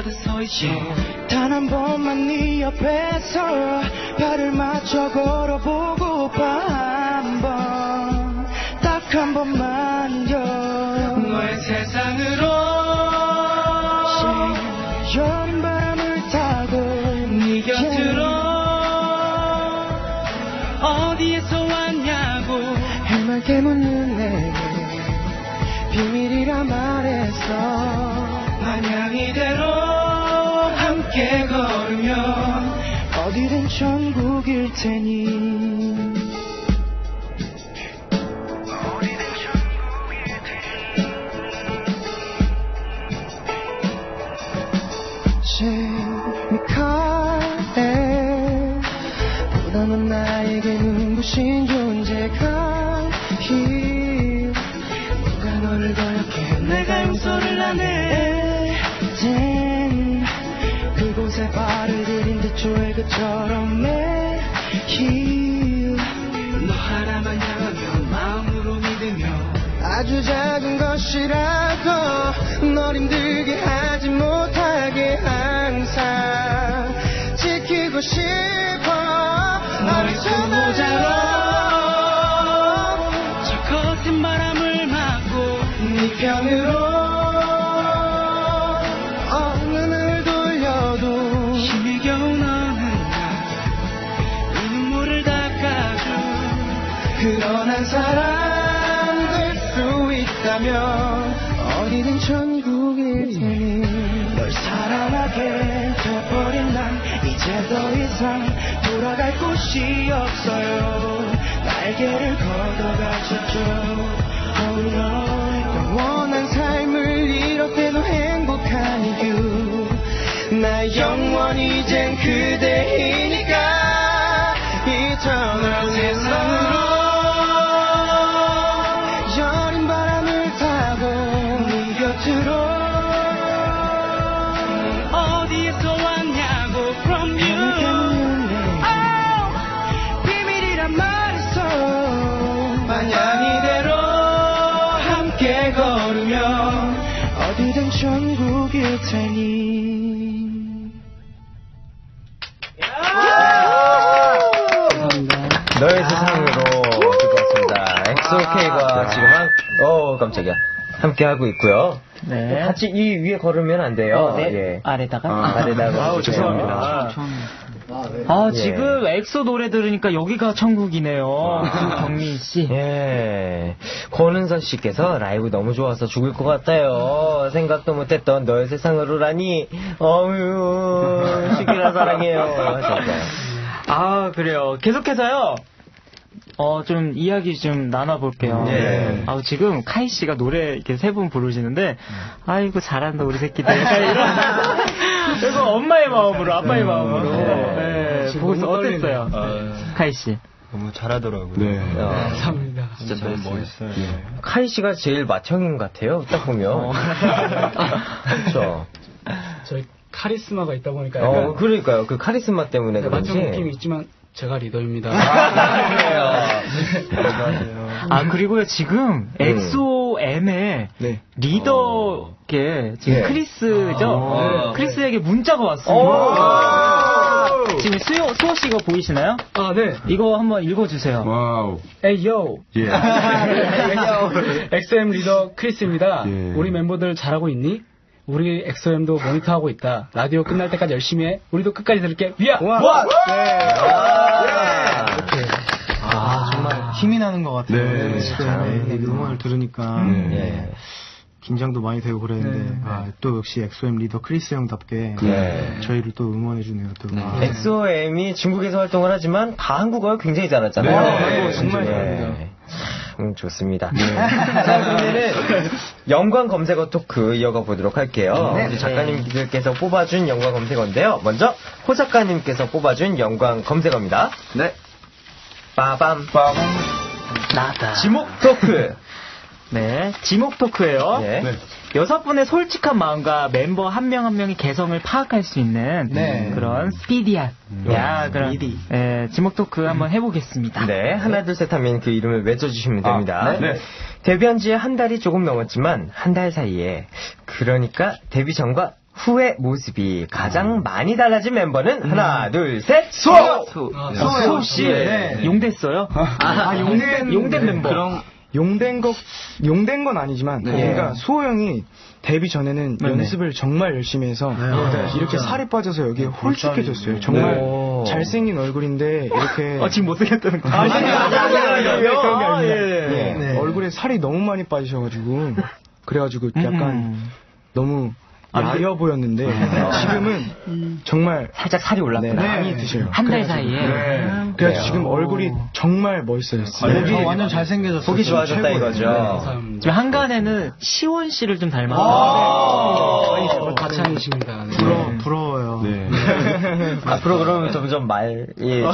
[SPEAKER 8] 가득 서있지. 단 한 번만 네 옆에서 발을 맞춰 걸어보고파. 한 번, 딱 한 번만요. 너의 세상으로 여린 바람을 타고 네 곁으로 어디에서 왔냐고 해맑게 묻는 내게 비밀이라 말했어. 만약 이대로 함께 걸으면 어디든 천국일 테니. 재미카에 보다는 나에게 눈부신 존재가 누가 너를 거역해 내가 용서를 안 해. 땐 그곳에 발을 들인 듯 조회그처럼 매일 너 하나만 향하며 마음으로 믿으며 아주 작은 것이라도 널 힘들게 하지 못하게 항상 지키고 싶어. 너를 수호자로 저 거센 바람을 막고 네 편으로 어느 날 돌려도 힘이 겨운 어느 날 이 눈물을 닦아줘. 그런 한 사람 될 수 있다면 어디든 천국일 테니. 널 사랑하게 돼버린 난 이제 더 이상 돌아갈 곳이 없어요. 날개를 걷어가셨죠. Oh no. 영원한 삶을 이렇게도 행복한 이유 나 영원히 이젠 그대이니까. Eternal 세상으로 여린 바람을 타고 네 곁으로 어디에서 왔냐고 from you. oh, 비밀이란 말했어. 만약 이대로 함께 걸으면 어디든 천국일 테니.
[SPEAKER 1] 너의 세상으로 듣고 왔습니다. 엑소케이가 지금 한, 어 깜짝이야. 함께 하고 있고요.
[SPEAKER 2] 네.
[SPEAKER 1] 같이 이 위에 걸으면 안 돼요.
[SPEAKER 2] 어, 네.
[SPEAKER 1] 예.
[SPEAKER 2] 아래다가?
[SPEAKER 1] 아, 아래다가.
[SPEAKER 3] 아우, 죄송합니다.
[SPEAKER 2] 아,
[SPEAKER 1] 예.
[SPEAKER 2] 지금 엑소 노래 들으니까 여기가 천국이네요. 김경민 씨.
[SPEAKER 1] 예. 권은서 씨께서 라이브 너무 좋아서 죽을 것 같아요. 생각도 못했던 너의 세상으로라니. 어휴, 시기라 사랑해요. 하셨어요.
[SPEAKER 2] 아, 그래요. 계속해서요. 어, 좀 이야기 좀 나눠볼게요.
[SPEAKER 1] 네.
[SPEAKER 2] 아, 지금 카이 씨가 노래 이렇게 세 분 부르시는데, 아이고, 잘한다, 우리 새끼들. 약간 이런. 그리고 엄마의 마음으로, 아빠의 마음으로. 네. 네. 보고서 어땠어요? 카이 씨.
[SPEAKER 6] 너무 잘하더라고요.
[SPEAKER 5] 네.
[SPEAKER 1] 어.
[SPEAKER 3] 감사합니다.
[SPEAKER 6] 진짜 너무 멋있어요.
[SPEAKER 1] 카이 씨가 제일 맏형인 것 같아요. 딱 보면. 그렇죠.
[SPEAKER 3] 저희 카리스마가 있다 보니까 약간
[SPEAKER 1] 어, 그러니까요. 그 카리스마 때문에
[SPEAKER 3] 네,
[SPEAKER 1] 그런지.
[SPEAKER 3] 맞춤 느낌이 있지만 제가 리더입니다.
[SPEAKER 1] 아, 그래요.
[SPEAKER 2] 아, 그리고요, 지금, 엑소엠의
[SPEAKER 4] 네.
[SPEAKER 2] 리더께, 지금
[SPEAKER 1] 네.
[SPEAKER 2] 크리스죠?
[SPEAKER 1] 아.
[SPEAKER 2] 크리스에게 문자가 왔습니다.
[SPEAKER 1] 오.
[SPEAKER 2] 지금 수호, 수호 씨 이거 보이시나요?
[SPEAKER 3] 아, 네.
[SPEAKER 2] 이거 한번 읽어주세요.
[SPEAKER 5] 와우.
[SPEAKER 3] 에이, 요.
[SPEAKER 5] 예.
[SPEAKER 3] 엑소엠 리더 크리스입니다.
[SPEAKER 5] 예.
[SPEAKER 3] 우리 멤버들 잘하고 있니? 우리 엑소엠도 모니터하고 있다. 라디오 끝날 때까지 열심히 해. 우리도 끝까지 들을게. 위아!
[SPEAKER 1] 와! 네.
[SPEAKER 4] 아,
[SPEAKER 1] 아,
[SPEAKER 4] 정말 힘이 나는 것 같아요.
[SPEAKER 5] 네.
[SPEAKER 4] 네, 네, 음원을 들으니까
[SPEAKER 1] 네.
[SPEAKER 4] 긴장도 많이 되고 그랬는데
[SPEAKER 3] 네.
[SPEAKER 4] 아, 또 역시 엑소엠 리더 크리스 형답게
[SPEAKER 1] 네.
[SPEAKER 4] 저희를 또 응원해주네요. 또. 아,
[SPEAKER 1] 엑소엠이 중국에서 활동을 하지만 다 한국어가 굉장히 잘하잖아요.
[SPEAKER 4] 네, 네, 정말
[SPEAKER 1] 네.
[SPEAKER 4] 잘합니다.
[SPEAKER 1] 음, 좋습니다. 자, 그러면은 연관 검색어 토크 이어가 보도록 할게요.
[SPEAKER 2] 네.
[SPEAKER 1] 이제 작가님들께서 뽑아준 연관 검색어인데요. 먼저 호 작가님께서 뽑아준 연관 검색어입니다.
[SPEAKER 7] 네.
[SPEAKER 1] 빠밤 빠밤
[SPEAKER 2] 나다.
[SPEAKER 1] 지목 토크.
[SPEAKER 2] 네, 지목 토크예요.
[SPEAKER 1] 네.
[SPEAKER 5] 네.
[SPEAKER 2] 여섯 분의 솔직한 마음과 멤버 한 명 한 명의 개성을 파악할 수 있는
[SPEAKER 1] 네.
[SPEAKER 2] 그런 스피디한 야, 그런
[SPEAKER 4] 스피디.
[SPEAKER 2] 예, 지목 토크 한번 해보겠습니다.
[SPEAKER 1] 네, 하나 둘 셋 하면 그 이름을 외쳐주시면 됩니다.
[SPEAKER 5] 아, 네.
[SPEAKER 1] 데뷔한 지 한 달이 조금 넘었지만 한 달 사이에 그러니까 데뷔 전과 후의 모습이 가장 많이 달라진 멤버는 하나, 둘, 셋.
[SPEAKER 7] 소!
[SPEAKER 2] 소,
[SPEAKER 7] 아,
[SPEAKER 2] 소 씨.
[SPEAKER 4] 네.
[SPEAKER 2] 용됐어요?
[SPEAKER 4] 아, 용된,
[SPEAKER 2] 용된 멤버.
[SPEAKER 7] 그럼
[SPEAKER 4] 용된 거, 용된 건 아니지만,
[SPEAKER 7] 네.
[SPEAKER 4] 그러니까 수호 형이 데뷔 전에는
[SPEAKER 2] 네네.
[SPEAKER 4] 연습을 정말 열심히 해서
[SPEAKER 3] 네,
[SPEAKER 4] 이렇게
[SPEAKER 3] 진짜.
[SPEAKER 4] 살이 빠져서 여기에 홀쭉해졌어요. 정말
[SPEAKER 1] 네.
[SPEAKER 4] 잘생긴 얼굴인데 이렇게
[SPEAKER 2] 아, 지금 못생겼다는 거.
[SPEAKER 1] 아니, 아니, 아니, 아니, 아니,
[SPEAKER 4] 네, 그런 게
[SPEAKER 1] 아,
[SPEAKER 4] 아니라
[SPEAKER 1] 예.
[SPEAKER 4] 네.
[SPEAKER 3] 네.
[SPEAKER 4] 얼굴에 살이 너무 많이 빠지셔가지고 그래가지고 약간
[SPEAKER 2] 음.
[SPEAKER 4] 너무 야여 보였는데 지금은 정말
[SPEAKER 1] 살짝 살이 올랐구나.
[SPEAKER 4] 네, 많이 드셔요.
[SPEAKER 2] 한 달 사이에.
[SPEAKER 4] 그래가지고
[SPEAKER 1] 그래요.
[SPEAKER 4] 지금 얼굴이 정말 멋있어졌어요.
[SPEAKER 3] 목이 완전 잘생겨졌어요.
[SPEAKER 1] 보기 좋아졌다 이거죠.
[SPEAKER 3] 감사합니다.
[SPEAKER 2] 지금 한간에는 시원 씨를 좀 닮았어요.
[SPEAKER 3] 아, 가창이십니다. 네.
[SPEAKER 4] 부러, 부러워요.
[SPEAKER 5] 네.
[SPEAKER 1] 앞으로 그러면 점점 말, 예.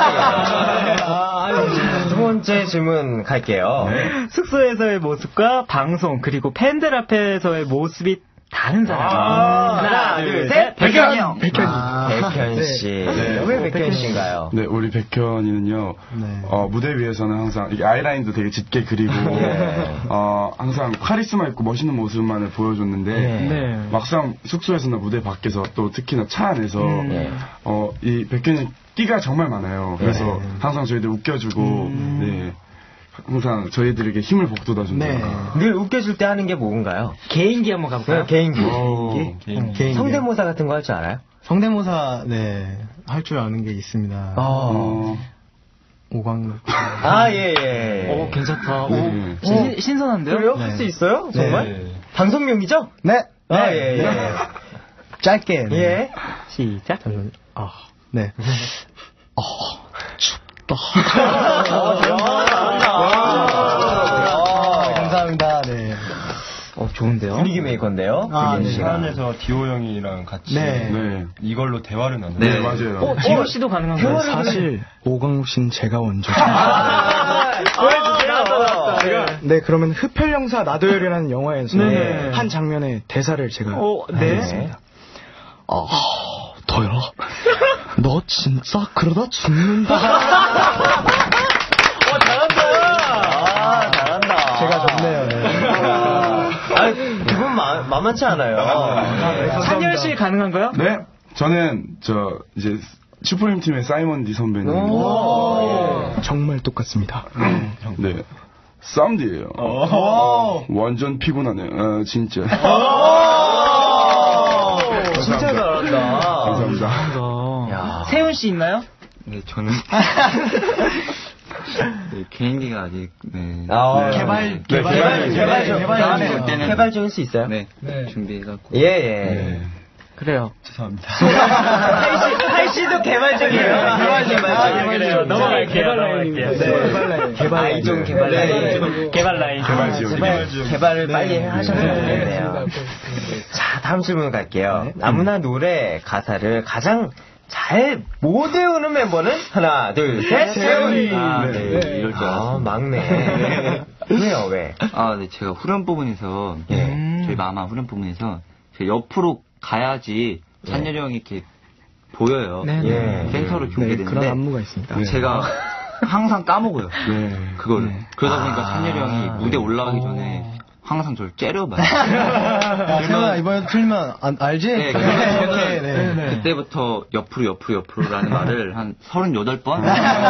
[SPEAKER 1] 두 번째 질문 갈게요.
[SPEAKER 2] 숙소에서의 모습과 방송 그리고 팬들 앞에서의 모습이 다른 사람.
[SPEAKER 1] 아, 하나, 둘, 셋.
[SPEAKER 7] 백현이 형.
[SPEAKER 4] 백현이.
[SPEAKER 1] 백현 씨.
[SPEAKER 5] 네.
[SPEAKER 1] 왜 백현 씨인가요?
[SPEAKER 5] 네, 우리 백현이는요, 어, 무대 위에서는 항상, 이게 아이라인도 되게 짙게 그리고, 어, 항상 카리스마 있고 멋있는 모습만을 보여줬는데,
[SPEAKER 2] 네.
[SPEAKER 5] 막상 숙소에서나 무대 밖에서 또 특히나 차 안에서,
[SPEAKER 1] 네.
[SPEAKER 5] 어, 이 백현이 끼가 정말 많아요. 그래서 항상 저희들 웃겨주고, 네. 항상 저희들에게 힘을 북돋아준다.
[SPEAKER 4] 네.
[SPEAKER 1] 늘 웃겨줄 때 하는 게 뭔가요?
[SPEAKER 2] 개인기 한번 가볼까요?
[SPEAKER 1] 네, 개인기.
[SPEAKER 5] 오,
[SPEAKER 1] 개인기. 성대모사 같은 거 할 줄 알아요?
[SPEAKER 9] 성대모사, 네, 할 줄 아는 게 있습니다.
[SPEAKER 5] 어,
[SPEAKER 9] 오광록.
[SPEAKER 1] 아, 예, 예.
[SPEAKER 2] 오, 괜찮다. 오,
[SPEAKER 5] 네.
[SPEAKER 2] 신, 신선한데요?
[SPEAKER 1] 그래요?
[SPEAKER 9] 네.
[SPEAKER 1] 할 수 있어요? 정말?
[SPEAKER 9] 네.
[SPEAKER 1] 방송용이죠?
[SPEAKER 9] 네!
[SPEAKER 1] 아, 예, 예.
[SPEAKER 9] 짧게. 네.
[SPEAKER 1] 예.
[SPEAKER 2] 시작.
[SPEAKER 9] 잠시만요. 아, 네. 어, 춥다.
[SPEAKER 1] 아,
[SPEAKER 9] 감사합니다. 네.
[SPEAKER 2] 어, 좋은데요?
[SPEAKER 1] 분위기 메이커인데요?
[SPEAKER 9] 아,
[SPEAKER 1] 백현
[SPEAKER 9] 네.
[SPEAKER 1] 씨가.
[SPEAKER 6] 차 안에서 디오 형이랑 같이
[SPEAKER 9] 네.
[SPEAKER 5] 네.
[SPEAKER 6] 이걸로 대화를 나누는
[SPEAKER 5] 네, 맞아요.
[SPEAKER 2] 어, 지호 씨도 가능한가요?
[SPEAKER 4] 사실 오광록 씨는 제가 원조.
[SPEAKER 1] 아, 보여주세요.
[SPEAKER 4] 네, 그러면 흡혈영사 나도열이라는 영화에서
[SPEAKER 2] 네.
[SPEAKER 4] 한 장면의 대사를 제가
[SPEAKER 2] 어, 네.
[SPEAKER 4] 하겠습니다. 아, 도열아, 너 진짜 그러다 죽는다.
[SPEAKER 1] 어, 잘한다. 아, 잘한다.
[SPEAKER 4] 제가 좋네요. 네.
[SPEAKER 1] 아, 두분 만만치 않아요.
[SPEAKER 2] 찬열 씨 가능한가요?
[SPEAKER 5] 네, 저는, 저, 이제, 슈프림 팀의 사이먼 디 선배님.
[SPEAKER 1] 오.
[SPEAKER 4] 정말 똑같습니다.
[SPEAKER 5] 네. 쌈디예요. 완전 피곤하네. 아, 진짜.
[SPEAKER 1] 진짜 잘한다.
[SPEAKER 5] 감사합니다.
[SPEAKER 1] 야.
[SPEAKER 2] 세훈 씨 있나요?
[SPEAKER 7] 네, 저는 네, 개인기가 아직 네.
[SPEAKER 1] 아,
[SPEAKER 5] 개발,
[SPEAKER 1] 네, 개발, 개발, 개발 좀,
[SPEAKER 7] 개발
[SPEAKER 1] 다음에
[SPEAKER 7] 좀 때는-
[SPEAKER 1] 개발 좀 할 수 있어요?
[SPEAKER 7] 네,
[SPEAKER 3] 네.
[SPEAKER 7] 준비해갖고
[SPEAKER 1] 예, 예.
[SPEAKER 5] 네.
[SPEAKER 2] 그래요.
[SPEAKER 6] 죄송합니다.
[SPEAKER 1] 하이 씨도 개발 중이에요. 개발, 개발.
[SPEAKER 2] 아, 그래요. 넘어갈게요.
[SPEAKER 3] 개발
[SPEAKER 2] 넘어갈게요.
[SPEAKER 3] 라인입니다.
[SPEAKER 2] 네.
[SPEAKER 4] 개발 라인. 개발
[SPEAKER 1] 아, 이종 개발 라인.
[SPEAKER 2] 개발 라인.
[SPEAKER 5] 개발 지역.
[SPEAKER 1] 개발, 개발을 빨리 하셨으면
[SPEAKER 3] 네.
[SPEAKER 1] 좋겠네요. 자, 다음 질문 갈게요. 아무나 노래 가사를 가장 잘 못 외우는 멤버는 하나, 둘, 셋.
[SPEAKER 3] 세훈이.
[SPEAKER 1] 아,
[SPEAKER 5] 네.
[SPEAKER 1] 네.
[SPEAKER 3] 네.
[SPEAKER 7] 이럴 줄
[SPEAKER 1] 아,
[SPEAKER 7] 알았습니다.
[SPEAKER 1] 막내. 왜요, 왜?
[SPEAKER 7] 아, 네, 제가 후렴 부분에서
[SPEAKER 1] 예.
[SPEAKER 7] 저희 마마 후렴 부분에서 제 옆으로 가야지 찬열이 형이 이렇게 보여요.
[SPEAKER 2] 네,
[SPEAKER 1] 네.
[SPEAKER 7] 예, 센터로
[SPEAKER 4] 네,
[SPEAKER 7] 중계되는데
[SPEAKER 4] 그런 안무가 있습니다.
[SPEAKER 5] 네.
[SPEAKER 7] 제가 항상 까먹어요.
[SPEAKER 5] 네.
[SPEAKER 7] 그거를. 그러다 보니까
[SPEAKER 1] 아.
[SPEAKER 7] 찬열이 형이 무대 올라가기 전에 항상 저를 째려봐요.
[SPEAKER 9] 야, 세훈아, 이번에 틀리면 안, 알지?
[SPEAKER 7] 네,
[SPEAKER 9] 이렇게,
[SPEAKER 7] 그러면
[SPEAKER 9] 네, 네.
[SPEAKER 7] 그때부터 옆으로 옆으로 옆으로라는 말을 한 서른여덟 번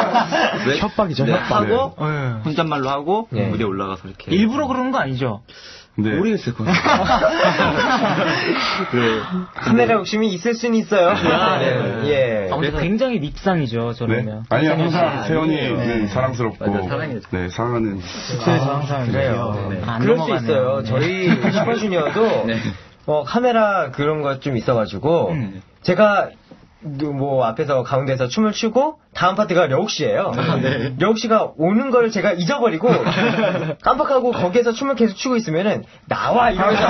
[SPEAKER 4] 협박이죠,
[SPEAKER 7] 네,
[SPEAKER 4] 협박.
[SPEAKER 7] 하고
[SPEAKER 2] 네.
[SPEAKER 7] 혼잣말로 하고
[SPEAKER 1] 네.
[SPEAKER 7] 무대 올라가서 이렇게
[SPEAKER 2] 일부러 그러는 거 아니죠?
[SPEAKER 5] 네.
[SPEAKER 7] 모르겠을 것 같아요. 그래.
[SPEAKER 1] 카메라 욕심이 있을 수는 있어요. 네. 예.
[SPEAKER 2] 아, 근데 굉장히 밉상이죠,
[SPEAKER 5] 네.
[SPEAKER 2] 저러면.
[SPEAKER 5] 아니요, 항상 세연이는
[SPEAKER 9] 네.
[SPEAKER 5] 사랑스럽고.
[SPEAKER 7] 맞아, 사랑해요.
[SPEAKER 5] 네, 사랑하는.
[SPEAKER 9] 숙소에서 항상
[SPEAKER 1] 그래요.
[SPEAKER 9] 네.
[SPEAKER 2] 안
[SPEAKER 1] 그럴 수
[SPEAKER 2] 넘어가네요.
[SPEAKER 1] 있어요.
[SPEAKER 2] 네.
[SPEAKER 1] 저희 슈퍼주니어도
[SPEAKER 7] 네.
[SPEAKER 1] 어, 카메라 그런 것 좀 있어가지고
[SPEAKER 7] 음.
[SPEAKER 1] 제가 뭐 앞에서 가운데서 춤을 추고 다음 파트가 려욱 씨예요. 려욱 씨가 오는 걸 제가 잊어버리고 깜빡하고 거기에서 춤을 계속 추고 있으면은 나와 이러면서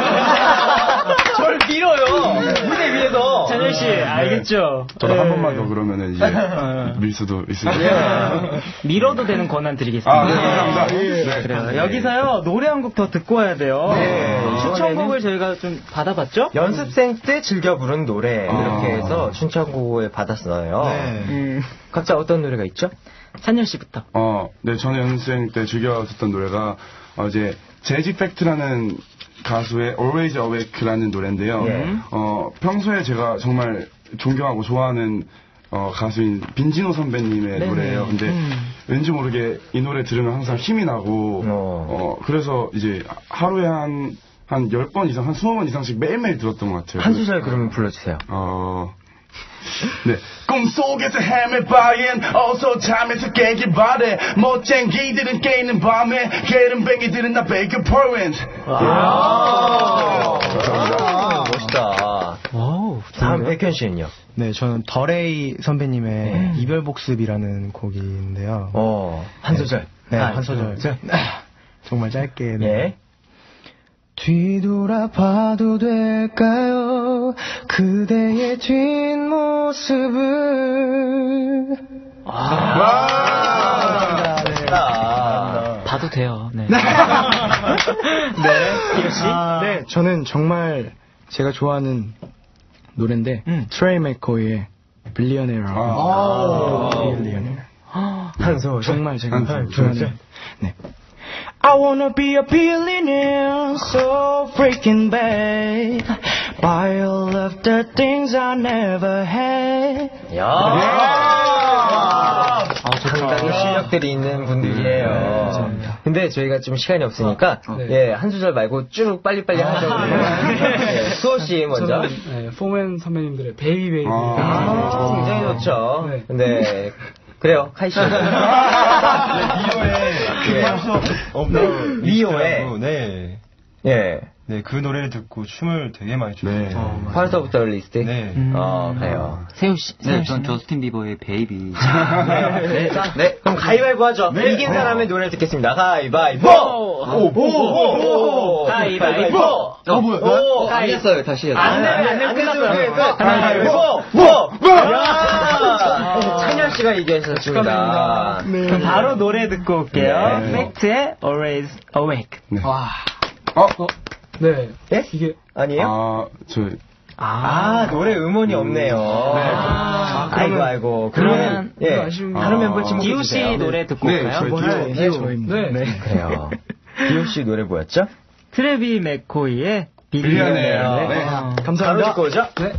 [SPEAKER 1] 저를 밀어요. 무대 위에서.
[SPEAKER 2] 찬열 씨, 알겠죠?
[SPEAKER 5] 저도 한
[SPEAKER 2] 네.
[SPEAKER 5] 번만 더 그러면 이제 밀 수도 있습니다.
[SPEAKER 2] 예. 밀어도 되는 권한 드리겠습니다.
[SPEAKER 5] 아, 네, 감사합니다. 네.
[SPEAKER 2] 그래요. 여기서요, 노래 한 곡 더 듣고 와야 돼요.
[SPEAKER 1] 네.
[SPEAKER 2] 추천곡을 저희가 좀 받아봤죠?
[SPEAKER 1] 연습생 때 즐겨 부른 노래
[SPEAKER 5] 아.
[SPEAKER 1] 이렇게 해서 신청곡을 받았어요.
[SPEAKER 9] 네.
[SPEAKER 2] 음,
[SPEAKER 1] 각자 어떤 노래가 있죠?
[SPEAKER 2] 찬열 씨부터.
[SPEAKER 5] 어, 네, 저는 연습생 때 즐겨 듣던 노래가, 어, 이제, 재즈 팩트라는 가수의 Always Awake라는 노래인데요.
[SPEAKER 1] 예.
[SPEAKER 5] 어, 평소에 제가 정말 존경하고 좋아하는 어, 가수인 빈지노 선배님의
[SPEAKER 1] 네네.
[SPEAKER 5] 노래예요. 근데
[SPEAKER 1] 음.
[SPEAKER 5] 왠지 모르게 이 노래 들으면 항상 힘이 나고
[SPEAKER 1] 어.
[SPEAKER 5] 어, 그래서 이제 하루에 한 한 열 번 이상, 한 스무 번 이상씩 매일매일 들었던 것 같아요.
[SPEAKER 1] 한 소절 그러면 불러주세요.
[SPEAKER 5] 어, 네. 꿈속에서 헤매봐엔 어서 잠에서 깨길 바래. 멋쟁이들은 깨있는 밤에 게으름뱅이들은 나 베이커 포렌트.
[SPEAKER 1] 아, 멋있다.
[SPEAKER 9] 와우.
[SPEAKER 1] 다음 백현 씨는요?
[SPEAKER 9] 네, 저는 더레이 선배님의
[SPEAKER 1] 네.
[SPEAKER 9] 이별 복습이라는 곡인데요.
[SPEAKER 1] 어, 한 소절.
[SPEAKER 9] 네,
[SPEAKER 1] 아,
[SPEAKER 9] 한 소절. 정말 짧게. 네.
[SPEAKER 1] 예.
[SPEAKER 9] 뒤돌아봐도 될까요? 그대의 뒷모습을.
[SPEAKER 1] 아,
[SPEAKER 9] 네.
[SPEAKER 2] 아, 봐도 돼요. 네.
[SPEAKER 3] 네.
[SPEAKER 2] 기호 씨.
[SPEAKER 3] 아,
[SPEAKER 4] 네, 저는 정말 제가 좋아하는 노래인데
[SPEAKER 2] 음.
[SPEAKER 4] 트레이 맥코이의 빌리어네어라고. 빌리어네어.
[SPEAKER 1] 한 소절.
[SPEAKER 4] 정말 제가
[SPEAKER 1] 한
[SPEAKER 4] 좋아하는.
[SPEAKER 1] 소절.
[SPEAKER 4] 네. I wanna be a billionaire, so freaking bad. Buy all of the things I never had.
[SPEAKER 1] 야.
[SPEAKER 2] 아,
[SPEAKER 1] 상당히 실력들이 있는 분들이에요. 근데 저희가 좀 시간이 없으니까 예, 한 소절 말고 쭉 빨리빨리 하자고. 예, 수호 씨 먼저.
[SPEAKER 3] 저는 네, 포맨 선배님들의 베이비 베이비.
[SPEAKER 1] 아, 굉장히 좋죠.
[SPEAKER 3] 네.
[SPEAKER 1] 근데 그래요, 카이 씨.
[SPEAKER 6] 없는
[SPEAKER 1] 리오에
[SPEAKER 6] 네.
[SPEAKER 1] 예.
[SPEAKER 6] 네, 그 노래를 듣고 춤을 되게 많이 췄어요.
[SPEAKER 5] 네.
[SPEAKER 1] Part of the List.
[SPEAKER 6] 네.
[SPEAKER 1] 어, 그래요.
[SPEAKER 2] 세우 씨.
[SPEAKER 7] 네, 전 저스틴 비버의 베이비.
[SPEAKER 1] 네, 네, 그럼 가위바위보 하죠. 이긴 사람의 노래 듣겠습니다. 가위바위보! 오, 오, 오, 가위바위보!
[SPEAKER 7] 어, 뭐야?
[SPEAKER 1] 오,
[SPEAKER 7] 다시 했어요, 다시 했어요.
[SPEAKER 1] 안 되면 안 되면 끝났어요. 가위바위보! 보! 야! 찬열 씨가 이기셨습니다.
[SPEAKER 2] 그럼 바로 노래 듣고 올게요.
[SPEAKER 5] 네.
[SPEAKER 2] 팩트의 Always Awake.
[SPEAKER 5] 네.
[SPEAKER 3] 와.
[SPEAKER 5] 어?
[SPEAKER 3] 네.
[SPEAKER 1] 예?
[SPEAKER 3] 이게
[SPEAKER 1] 아니에요?
[SPEAKER 5] 아, 저,
[SPEAKER 1] 아, 노래 음원이 없네요.
[SPEAKER 3] 아,
[SPEAKER 1] 아이고,
[SPEAKER 3] 그러면-
[SPEAKER 1] 아이고.
[SPEAKER 2] 그러면
[SPEAKER 1] 예,
[SPEAKER 3] 이거 아쉬운 게-
[SPEAKER 1] 다른 멤버 친구
[SPEAKER 2] 기우 씨 노래 듣고
[SPEAKER 5] 네,
[SPEAKER 2] 올까요?
[SPEAKER 5] 저희
[SPEAKER 4] 네,
[SPEAKER 5] 디오,
[SPEAKER 4] 저입니다.
[SPEAKER 3] 네.
[SPEAKER 4] 네.
[SPEAKER 1] 그래요. 기호 씨 노래 뭐였죠?
[SPEAKER 2] 트레비 맥코이의
[SPEAKER 5] 빌리어네어.
[SPEAKER 2] 빌리어네어.
[SPEAKER 5] 네.
[SPEAKER 2] 아,
[SPEAKER 1] 바로 듣고 오죠?
[SPEAKER 3] 네.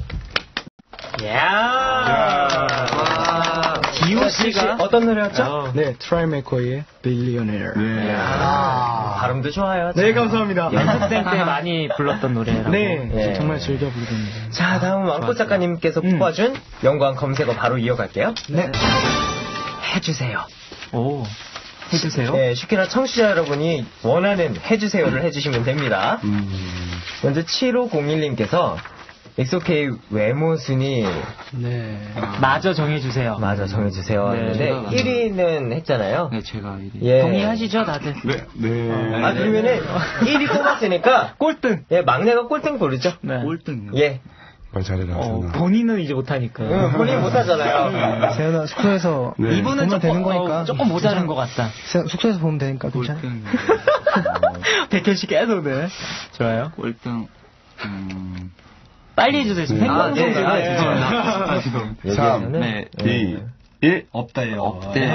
[SPEAKER 1] 야
[SPEAKER 2] 기호 씨가
[SPEAKER 1] 어떤 노래였죠?
[SPEAKER 4] 네, 트레이 맥코이의 빌리어네어.
[SPEAKER 5] 네.
[SPEAKER 1] 아, 발음도 좋아요.
[SPEAKER 4] 네, 감사합니다.
[SPEAKER 2] 연습생 때 많이 불렀던 노래라고.
[SPEAKER 4] 네,
[SPEAKER 1] 예.
[SPEAKER 4] 정말 즐겨 부르는.
[SPEAKER 1] 자, 다음 왕꽃 작가님께서
[SPEAKER 2] 음.
[SPEAKER 1] 뽑아준 영광 검색어 바로 이어갈게요.
[SPEAKER 4] 네.
[SPEAKER 1] 해주세요.
[SPEAKER 2] 오, 해주세요.
[SPEAKER 1] 네, 쉽게나 청취자 여러분이 원하는 해주세요를 해주시면 됩니다.
[SPEAKER 5] 음.
[SPEAKER 1] 먼저 칠오공일님께서 엑소케이 외모 순위
[SPEAKER 3] 네.
[SPEAKER 2] 마저 정해주세요.
[SPEAKER 1] 맞아 정해주세요
[SPEAKER 2] 네,
[SPEAKER 1] 했는데
[SPEAKER 7] 제가
[SPEAKER 1] 일 위는 했잖아요.
[SPEAKER 7] 네, 제가 이리.
[SPEAKER 1] 예.
[SPEAKER 2] 동의하시죠, 다들?
[SPEAKER 5] 네, 네.
[SPEAKER 1] 아 그러면은 일 위 뽑았으니까
[SPEAKER 2] 꼴등.
[SPEAKER 1] 예 막내가 꼴등 고르죠.
[SPEAKER 2] 네.
[SPEAKER 7] 꼴등요.
[SPEAKER 1] 예.
[SPEAKER 5] 말 잘해라.
[SPEAKER 2] 어,
[SPEAKER 5] 세훈아.
[SPEAKER 2] 본인은 이제 못하니까.
[SPEAKER 1] 응, 본인 못하잖아요.
[SPEAKER 9] 세연아, 숙소에서
[SPEAKER 5] 네.
[SPEAKER 2] 이분은
[SPEAKER 9] 보면
[SPEAKER 2] 조금,
[SPEAKER 9] 되는 거니까.
[SPEAKER 2] 어, 조금 모자란 것 같다.
[SPEAKER 9] 세- 숙소에서 보면 되니까 괜찮아.
[SPEAKER 7] 꼴등.
[SPEAKER 2] 백현 씨 계속 네. 좋아요.
[SPEAKER 7] 꼴등. 음.
[SPEAKER 2] 빨리 해주세요. 지금
[SPEAKER 7] 아,
[SPEAKER 2] 생방송
[SPEAKER 7] 네.
[SPEAKER 2] 중에.
[SPEAKER 7] 아, 죄송합니다. 아, 죄송.
[SPEAKER 1] 얘기하면은
[SPEAKER 7] 네.
[SPEAKER 5] 이, 일.
[SPEAKER 6] 없다예요.
[SPEAKER 7] 없대.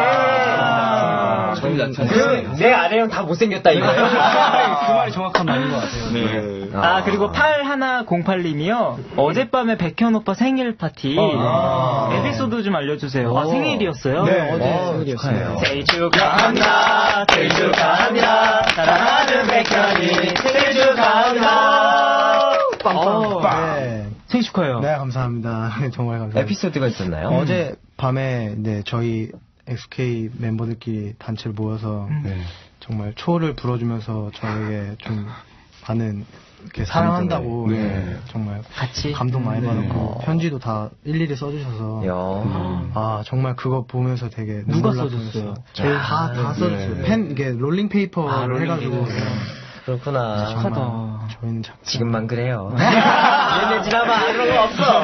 [SPEAKER 1] 아,
[SPEAKER 7] 저희가
[SPEAKER 1] 그, 내 아래형 다 못생겼다 이거예요.
[SPEAKER 3] 그 말이 정확한 말인 것 같아요.
[SPEAKER 5] 네.
[SPEAKER 2] 아, 그리고 팔일공팔님이요. 어젯밤에 백현 오빠 생일 파티
[SPEAKER 1] 아.
[SPEAKER 2] 에피소드 좀 알려주세요. 아, 생일이었어요?
[SPEAKER 9] 네, 어제
[SPEAKER 1] 어,
[SPEAKER 9] 생일이었어요.
[SPEAKER 2] 생일 축하합니다. 생일 축하합니다. 사랑하는 백현이 생일 축하합니다.
[SPEAKER 9] 빵빵.
[SPEAKER 2] 빵.
[SPEAKER 9] 네.
[SPEAKER 2] 생일 축하해요.
[SPEAKER 9] 네, 감사합니다. 정말 감사합니다.
[SPEAKER 1] 에피소드가 있었나요?
[SPEAKER 9] 어제 밤에 네, 저희 엑스케이 멤버들끼리 단체를 모여서
[SPEAKER 5] 네.
[SPEAKER 9] 정말 초를 불어주면서 저에게 좀 많은 이렇게 사랑한다고
[SPEAKER 5] 네.
[SPEAKER 9] 네, 정말
[SPEAKER 2] 같이
[SPEAKER 9] 감동 많이
[SPEAKER 5] 네.
[SPEAKER 9] 받았고 편지도 다 일일이 써주셔서
[SPEAKER 1] 야.
[SPEAKER 9] 아 정말 그거 보면서 되게
[SPEAKER 2] 누가
[SPEAKER 9] 눈물
[SPEAKER 2] 써줬어요?
[SPEAKER 9] 났어요. 저희 다, 다
[SPEAKER 5] 네.
[SPEAKER 9] 써줬어요. 펜 이게 롤링 페이퍼를
[SPEAKER 2] 아, 롤링
[SPEAKER 9] 해가지고
[SPEAKER 2] 페이퍼.
[SPEAKER 1] 그렇구나.
[SPEAKER 2] 착하다.
[SPEAKER 9] 정말 저희는 참
[SPEAKER 1] 지금만 그래요. 얘네 지나봐 그런 거 없어.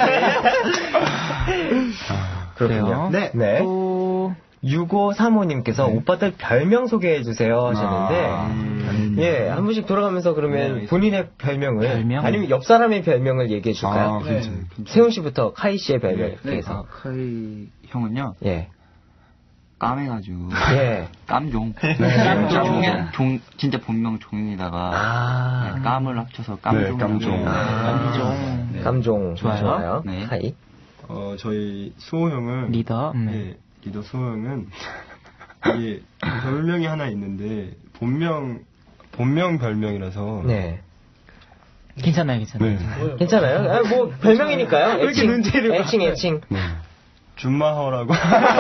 [SPEAKER 1] 그렇군요.
[SPEAKER 9] 네.
[SPEAKER 1] 네.
[SPEAKER 2] 또
[SPEAKER 1] 육오삼오님께서 오빠들 별명 소개해 주세요 하셨는데
[SPEAKER 5] 아, 음.
[SPEAKER 1] 예, 한 분씩 돌아가면서 그러면
[SPEAKER 7] 네.
[SPEAKER 1] 본인의 별명을
[SPEAKER 2] 별명?
[SPEAKER 1] 아니면 옆 사람의 별명을 얘기해 줄까요?
[SPEAKER 5] 아, 괜찮아요.
[SPEAKER 1] 세훈 씨부터 카이 씨의 별명
[SPEAKER 7] 네,
[SPEAKER 1] 해서
[SPEAKER 7] 아, 카이 형은요.
[SPEAKER 1] 예.
[SPEAKER 7] 까매가지고.
[SPEAKER 1] 예.
[SPEAKER 7] 깜종.
[SPEAKER 1] 네.
[SPEAKER 7] 깜종. 종, 진짜 본명 종인이다가.
[SPEAKER 1] 아.
[SPEAKER 7] 네, 깜을 합쳐서 깜종.
[SPEAKER 5] 네, 깜종.
[SPEAKER 1] 아.
[SPEAKER 2] 깜종.
[SPEAKER 1] 네. 깜종.
[SPEAKER 2] 좋아요.
[SPEAKER 1] 좋아요.
[SPEAKER 7] 네.
[SPEAKER 1] 하이.
[SPEAKER 6] 어, 저희 수호 형은.
[SPEAKER 2] 리더. 음.
[SPEAKER 6] 네, 리더 수호 형은. 이게 별명이 하나 있는데, 본명, 본명 별명이라서.
[SPEAKER 1] 네.
[SPEAKER 2] 괜찮아요, 괜찮아요.
[SPEAKER 5] 네.
[SPEAKER 1] 괜찮아요? 아, 뭐, 별명이니까요.
[SPEAKER 2] 왜 이렇게 문제를
[SPEAKER 1] 애칭, 애칭.
[SPEAKER 5] 네.
[SPEAKER 6] 준마허라고.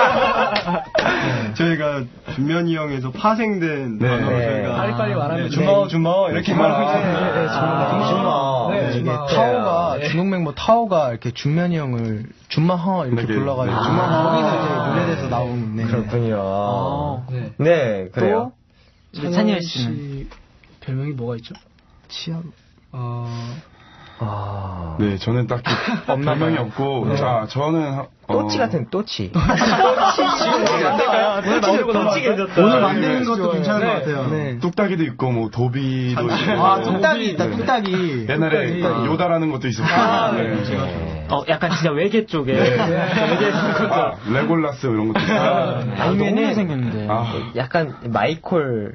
[SPEAKER 6] 저희가 준면이 형에서 파생된
[SPEAKER 5] 네.
[SPEAKER 6] 단어로
[SPEAKER 1] 네.
[SPEAKER 6] 저희가
[SPEAKER 3] 빨리빨리 말하면
[SPEAKER 6] 네, 준마허 준마허 이렇게 말하고
[SPEAKER 1] 네,
[SPEAKER 6] 있었는데
[SPEAKER 1] 네, 준마.
[SPEAKER 3] 네,
[SPEAKER 9] 이게
[SPEAKER 3] 준마.
[SPEAKER 9] 타오가
[SPEAKER 3] 네.
[SPEAKER 9] 중국 멤버 타오가 이렇게 준면이 형을 준마허 이렇게
[SPEAKER 5] 네,
[SPEAKER 9] 불러가지고
[SPEAKER 1] 아.
[SPEAKER 9] 준마허 거기서 이제 노래에서 나온 네.
[SPEAKER 1] 그렇군요.
[SPEAKER 2] 아.
[SPEAKER 3] 네.
[SPEAKER 1] 네, 그래요.
[SPEAKER 2] 찬열 씨는?
[SPEAKER 3] 별명이 뭐가 있죠?
[SPEAKER 9] 치아
[SPEAKER 3] 어,
[SPEAKER 1] 아.
[SPEAKER 5] 네, 저는 딱히 별명이 없고, 자, 저는, 하- 어,
[SPEAKER 1] 또치 같은 또치. 또치 지금 안 될까요? 또치는 또치 괜찮다.
[SPEAKER 9] 오늘 만드는 것도 괜찮은 것 같아요.
[SPEAKER 5] 네. 뚝딱이도 있고, 뭐, 도비도 있고.
[SPEAKER 9] 아 뚝딱이 있다 뚝딱이.
[SPEAKER 5] 옛날에
[SPEAKER 9] 뚝딱이.
[SPEAKER 5] 요다라는 것도 있었고.
[SPEAKER 1] 아,
[SPEAKER 5] 네.
[SPEAKER 1] 네.
[SPEAKER 2] 어, 약간 진짜 외계 쪽에. 외계 쪽.
[SPEAKER 5] 아, 레골라스 이런 것도 있고.
[SPEAKER 2] 아, 너무 생겼는데.
[SPEAKER 5] 아,
[SPEAKER 1] 약간 마이콜.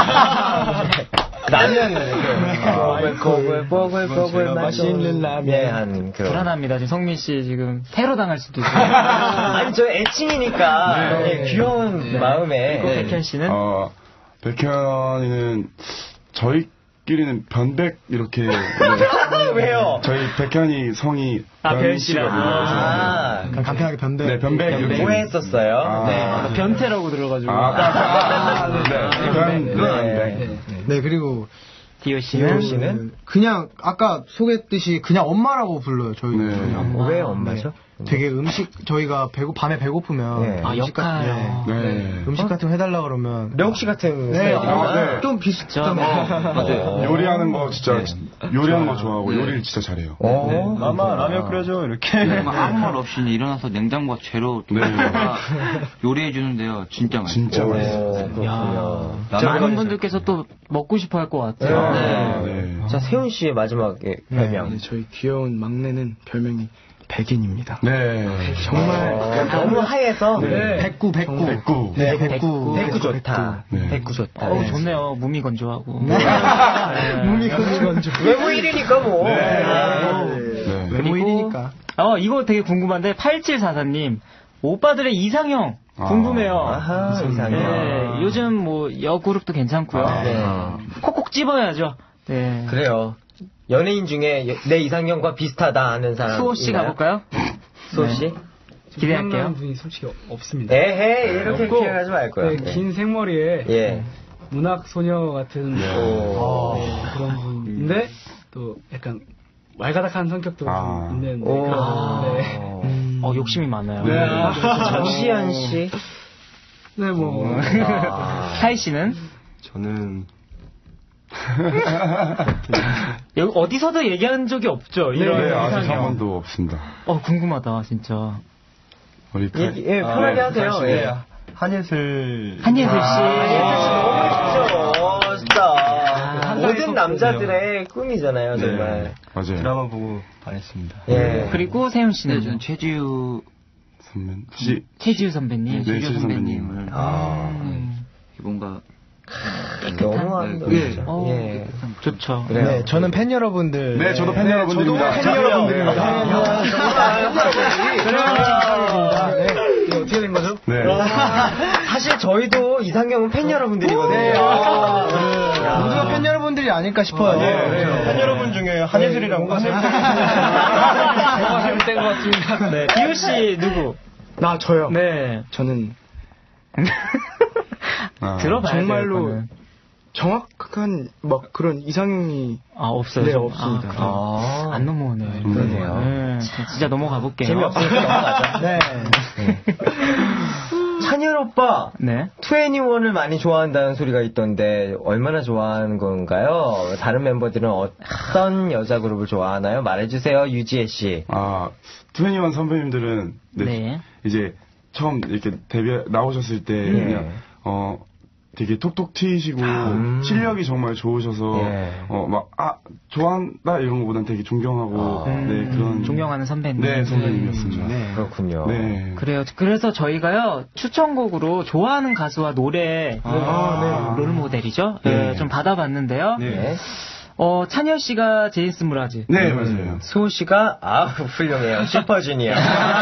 [SPEAKER 1] 라면 이렇게 뽀글 뽀글 뽀글 맛있는 라면 한 그런.
[SPEAKER 2] 불안합니다. 지금 성민 씨 지금 테러 당할 수도 있어요.
[SPEAKER 1] 아니 저 애칭이니까
[SPEAKER 5] 네.
[SPEAKER 1] 예, 귀여운 마음에.
[SPEAKER 2] 그리고 백현 씨는?
[SPEAKER 5] 어, 백현이는 저희끼리는 변백 이렇게. 네.
[SPEAKER 1] 왜요?
[SPEAKER 5] 저희 백현이 성이
[SPEAKER 2] 아,
[SPEAKER 5] 변 씨거든요.
[SPEAKER 1] 아,
[SPEAKER 9] 그냥 간편하게 변대.
[SPEAKER 5] 네, 변백 이렇게.
[SPEAKER 1] 오해했었어요.
[SPEAKER 5] 아.
[SPEAKER 1] 네.
[SPEAKER 2] 아, 변태라고 들어가지고.
[SPEAKER 5] 아, 아, 아, 네. 변,
[SPEAKER 1] 네.
[SPEAKER 5] 네.
[SPEAKER 9] 네 그리고
[SPEAKER 2] 디오 씨는?
[SPEAKER 1] 디오 씨는?
[SPEAKER 9] 그냥 아까 소개했듯이 그냥 엄마라고 불러요 저희.
[SPEAKER 5] 네.
[SPEAKER 9] 그냥.
[SPEAKER 1] 왜 엄마죠?
[SPEAKER 9] 되게 음식 저희가 배고 밤에 배고프면
[SPEAKER 1] 네.
[SPEAKER 2] 아,
[SPEAKER 9] 음식
[SPEAKER 2] 역할.
[SPEAKER 9] 같은- 네.
[SPEAKER 5] 네.
[SPEAKER 9] 음식 같은 거 해달라 그러면
[SPEAKER 1] 려욱 씨 같은
[SPEAKER 9] 네,
[SPEAKER 1] 스타일이구나.
[SPEAKER 5] 아, 네.
[SPEAKER 9] 좀 비슷한.
[SPEAKER 1] 맞아요.
[SPEAKER 5] 요리하는 거 진짜 요리하는 거 좋아하고 요리를 진짜 잘해요.
[SPEAKER 1] 어,
[SPEAKER 6] 마마 라면 끓여줘 이렇게.
[SPEAKER 7] 정말 아무 말 없이 그냥 일어나서 냉장고가 죄로
[SPEAKER 5] 네.
[SPEAKER 7] 요리해 주는데요. 진짜 맛있어요.
[SPEAKER 5] 진짜
[SPEAKER 1] 오,
[SPEAKER 5] 맛있어요.
[SPEAKER 1] 그렇군요.
[SPEAKER 2] 많은 분들께서 또 먹고 싶어 할 것 같아요.
[SPEAKER 1] 네.
[SPEAKER 5] 네.
[SPEAKER 1] 자, 세훈 씨의 마지막 예, 별명.
[SPEAKER 10] 네, 저희 귀여운 막내는 별명이 백인입니다.
[SPEAKER 5] 네.
[SPEAKER 9] 정말
[SPEAKER 1] 어, 너무 하얘서.
[SPEAKER 9] 네. 백구 백구.
[SPEAKER 5] 백구.
[SPEAKER 9] 네 백구.
[SPEAKER 1] 백구 좋다.
[SPEAKER 5] 네.
[SPEAKER 1] 백구 좋다.
[SPEAKER 2] 어우,
[SPEAKER 1] 네.
[SPEAKER 2] 좋네요. 무미 건조하고.
[SPEAKER 9] 몸이 건조.
[SPEAKER 1] 외모 일 위니까 뭐.
[SPEAKER 5] 네.
[SPEAKER 1] 네.
[SPEAKER 9] 외모 일이니까.
[SPEAKER 2] 어, 이거 되게 궁금한데, 팔칠사사님. 오빠들의 이상형. 궁금해요.
[SPEAKER 1] 아하, 이상형.
[SPEAKER 2] 네, 요즘 뭐, 여그룹도 괜찮고요.
[SPEAKER 1] 아, 네.
[SPEAKER 2] 콕콕 집어야죠. 네.
[SPEAKER 1] 그래요. 연예인 중에 여- 내 이상형과 비슷하다 하는 사람.
[SPEAKER 2] 수호 씨 가볼까요?
[SPEAKER 1] 수호 씨?
[SPEAKER 2] 기대할게요.
[SPEAKER 3] 생각나는 분이 솔직히 없습니다.
[SPEAKER 1] 에헤이, 이렇게
[SPEAKER 3] 없고,
[SPEAKER 1] 기억하지 말 거야.
[SPEAKER 3] 네, 긴 생머리에
[SPEAKER 1] 예.
[SPEAKER 3] 문학 소녀 같은
[SPEAKER 1] 오.
[SPEAKER 3] 네, 그런 분인데 또 약간 왈가닥한 성격도
[SPEAKER 5] 아.
[SPEAKER 3] 좀 있는 네,
[SPEAKER 1] 오.
[SPEAKER 3] 그런 네.
[SPEAKER 2] 어, 욕심이 많아요.
[SPEAKER 5] 네.
[SPEAKER 1] 정시현 씨.
[SPEAKER 3] 네, 뭐
[SPEAKER 1] 아.
[SPEAKER 2] 하이 씨는?
[SPEAKER 6] 저는
[SPEAKER 2] 여기 어디서도 얘기한 적이 없죠? 이런
[SPEAKER 5] 네, 아직 한
[SPEAKER 2] 이상형.
[SPEAKER 5] 번도 없습니다.
[SPEAKER 2] 어, 궁금하다, 진짜.
[SPEAKER 5] 우리 칼-
[SPEAKER 1] 얘기, 예, 편하게 하세요.
[SPEAKER 6] 사실
[SPEAKER 1] 예.
[SPEAKER 6] 한예슬
[SPEAKER 2] 한예슬 씨.
[SPEAKER 1] 한예슬 씨 너무 좋죠. 진짜.
[SPEAKER 2] 아,
[SPEAKER 1] 모든 남자들의 꿈이잖아요, 정말.
[SPEAKER 5] 네, 맞아요.
[SPEAKER 6] 드라마 보고 반했습니다.
[SPEAKER 1] 예.
[SPEAKER 2] 그리고 세훈
[SPEAKER 7] 네,
[SPEAKER 2] 씨는?
[SPEAKER 7] 저는 최지우
[SPEAKER 5] 선배 혹시
[SPEAKER 2] 최지우 선배님.
[SPEAKER 5] 네,
[SPEAKER 7] 최지우
[SPEAKER 5] 최지우
[SPEAKER 7] 선배님을
[SPEAKER 1] 아.
[SPEAKER 2] 음.
[SPEAKER 7] 뭔가
[SPEAKER 1] 너무 아름다우시죠.
[SPEAKER 2] 어,
[SPEAKER 1] 예.
[SPEAKER 2] 좋죠.
[SPEAKER 1] 그래요.
[SPEAKER 9] 네, 저는 팬 여러분들.
[SPEAKER 5] 네, 저도 팬 여러분들입니다.
[SPEAKER 9] 팬 여러분들입니다. 네, 이게 어떻게 된 거죠?
[SPEAKER 5] 네.
[SPEAKER 1] 사실 저희도 이상형은 팬 여러분들이거든요.
[SPEAKER 9] 네.
[SPEAKER 1] 야.
[SPEAKER 9] 모두가 팬 여러분들이 아닐까 싶어요.
[SPEAKER 6] 팬 여러분 중에 한예슬이라고 하세요.
[SPEAKER 3] 제가 잘못된 것 같습니다.
[SPEAKER 2] 네, 디오 씨 누구?
[SPEAKER 10] 나 저요.
[SPEAKER 2] 네.
[SPEAKER 10] 저는
[SPEAKER 5] 아.
[SPEAKER 2] 들어봐야
[SPEAKER 10] 정말로
[SPEAKER 2] 돼요, 그거는.
[SPEAKER 10] 정확한 막 그런 이상형이
[SPEAKER 2] 아, 없어요.
[SPEAKER 10] 네,
[SPEAKER 2] 좀.
[SPEAKER 10] 없습니다.
[SPEAKER 2] 아, 그래요?
[SPEAKER 1] 아.
[SPEAKER 2] 안 넘어오네요.
[SPEAKER 1] 그러네요.
[SPEAKER 2] 네, 진짜 넘어가 볼게요.
[SPEAKER 1] 재미없으니까 넘어가자.
[SPEAKER 9] 네.
[SPEAKER 1] 찬열 오빠,
[SPEAKER 2] 네.
[SPEAKER 1] 투애니원을 많이 좋아한다는 소리가 있던데 얼마나 좋아하는 건가요? 다른 멤버들은 어떤 여자 그룹을 좋아하나요? 말해주세요, 유지혜 씨.
[SPEAKER 5] 아, 투애니원 선배님들은 네,
[SPEAKER 2] 네.
[SPEAKER 5] 이제 처음 이렇게 데뷔 나오셨을 때
[SPEAKER 1] 네.
[SPEAKER 5] 그냥 어 되게 톡톡 튀시고
[SPEAKER 1] 음.
[SPEAKER 5] 실력이 정말 좋으셔서
[SPEAKER 1] 예.
[SPEAKER 5] 어 막 아 좋아한다 이런 것보단 되게 존경하고
[SPEAKER 2] 아.
[SPEAKER 5] 네 그런
[SPEAKER 2] 존경하는 선배님.
[SPEAKER 5] 네 선배님이었습니다.
[SPEAKER 9] 네.
[SPEAKER 1] 그렇군요.
[SPEAKER 5] 네.
[SPEAKER 2] 그래요. 그래서 저희가요 추천곡으로 좋아하는 가수와 노래
[SPEAKER 5] 아,
[SPEAKER 2] 롤 모델이죠.
[SPEAKER 5] 네.
[SPEAKER 2] 네, 좀 받아봤는데요.
[SPEAKER 1] 네.
[SPEAKER 2] 어 찬열 씨가 제이슨 무라즈.
[SPEAKER 5] 네 맞아요.
[SPEAKER 1] 수호 씨가 아우 훌륭해요. 슈퍼주니어.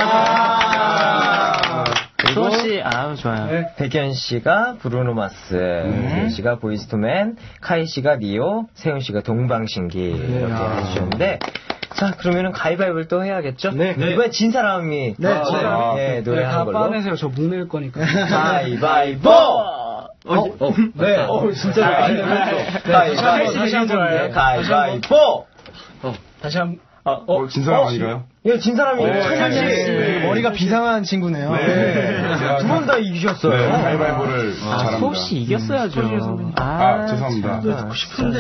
[SPEAKER 2] 수호 씨 아우 좋아요.
[SPEAKER 1] 네. 백현 씨가 브루노 마스, 네. 씨가 보이스투맨, 카이 씨가 리오, 세훈 씨가 동방신기 이렇게
[SPEAKER 9] 아.
[SPEAKER 1] 해주셨는데. 자, 그러면은 가위바위보를 또 해야겠죠?
[SPEAKER 9] 네.
[SPEAKER 1] 이번엔 진 사람이
[SPEAKER 9] 네,
[SPEAKER 1] 어,
[SPEAKER 9] 진 사람이.
[SPEAKER 1] 네, 노래하는
[SPEAKER 3] 다
[SPEAKER 1] 걸로.
[SPEAKER 3] 빠내세요. 저 목낼 거니까.
[SPEAKER 1] 가위바위보! 어, 어, 네. 어, 진짜 많이 들었어. 가위바위보.
[SPEAKER 3] 다시 한 번.
[SPEAKER 1] 네, 가위바위보!
[SPEAKER 3] 다시 한
[SPEAKER 5] 어, 어, 진 사람 아닌가요?
[SPEAKER 1] 예, 진 사람이에요.
[SPEAKER 9] 찬열 씨
[SPEAKER 5] 네.
[SPEAKER 9] 머리가 비상한 친구네요.
[SPEAKER 5] 네.
[SPEAKER 1] 두 번 다 이기셨어요.
[SPEAKER 5] 네, 가위바위보를
[SPEAKER 2] 아,
[SPEAKER 5] 잘합니다.
[SPEAKER 2] 수호 씨 이겼어야죠.
[SPEAKER 5] 아,
[SPEAKER 2] 아,
[SPEAKER 5] 죄송합니다.
[SPEAKER 9] 듣고 싶은데.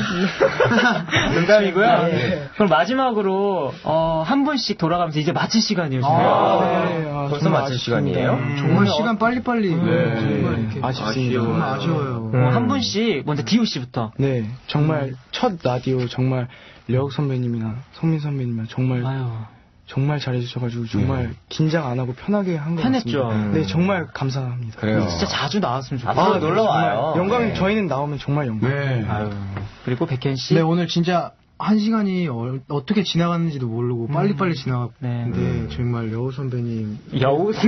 [SPEAKER 2] 농담이고요.
[SPEAKER 1] 네.
[SPEAKER 2] 그럼 마지막으로 어, 한 분씩 돌아가면서 이제 마칠 시간이에요. 지금.
[SPEAKER 9] 아, 네. 아,
[SPEAKER 1] 벌써
[SPEAKER 9] 정말
[SPEAKER 1] 마칠
[SPEAKER 9] 아쉽습니다.
[SPEAKER 1] 시간이에요?
[SPEAKER 9] 음, 정말 시간 빨리빨리.
[SPEAKER 5] 네.
[SPEAKER 9] 정말 이렇게
[SPEAKER 10] 아쉽습니다.
[SPEAKER 9] 정말 아쉬워요.
[SPEAKER 2] 어, 한 분씩 먼저 디오 씨부터.
[SPEAKER 10] 네, 정말 첫 라디오 정말 려욱 선배님이나 성민 선배님이나 정말
[SPEAKER 2] 아유.
[SPEAKER 10] 정말 잘해주셔가지고 정말 긴장 안 하고 편하게 한 것
[SPEAKER 2] 편했죠.
[SPEAKER 10] 같습니다. 네, 정말 감사합니다.
[SPEAKER 1] 그래요.
[SPEAKER 2] 진짜 자주 나왔으면 좋겠어요.
[SPEAKER 1] 앞으로 놀러 와요.
[SPEAKER 10] 영광
[SPEAKER 1] 네.
[SPEAKER 10] 저희는 나오면 정말 영광.
[SPEAKER 5] 네.
[SPEAKER 2] 아유. 그리고 백현 씨.
[SPEAKER 9] 네, 오늘 진짜 한 시간이 어, 어떻게 지나갔는지도 모르고 빨리빨리 지나갔는데
[SPEAKER 2] 네.
[SPEAKER 9] 정말 여우 선배님
[SPEAKER 2] 여우
[SPEAKER 9] 아,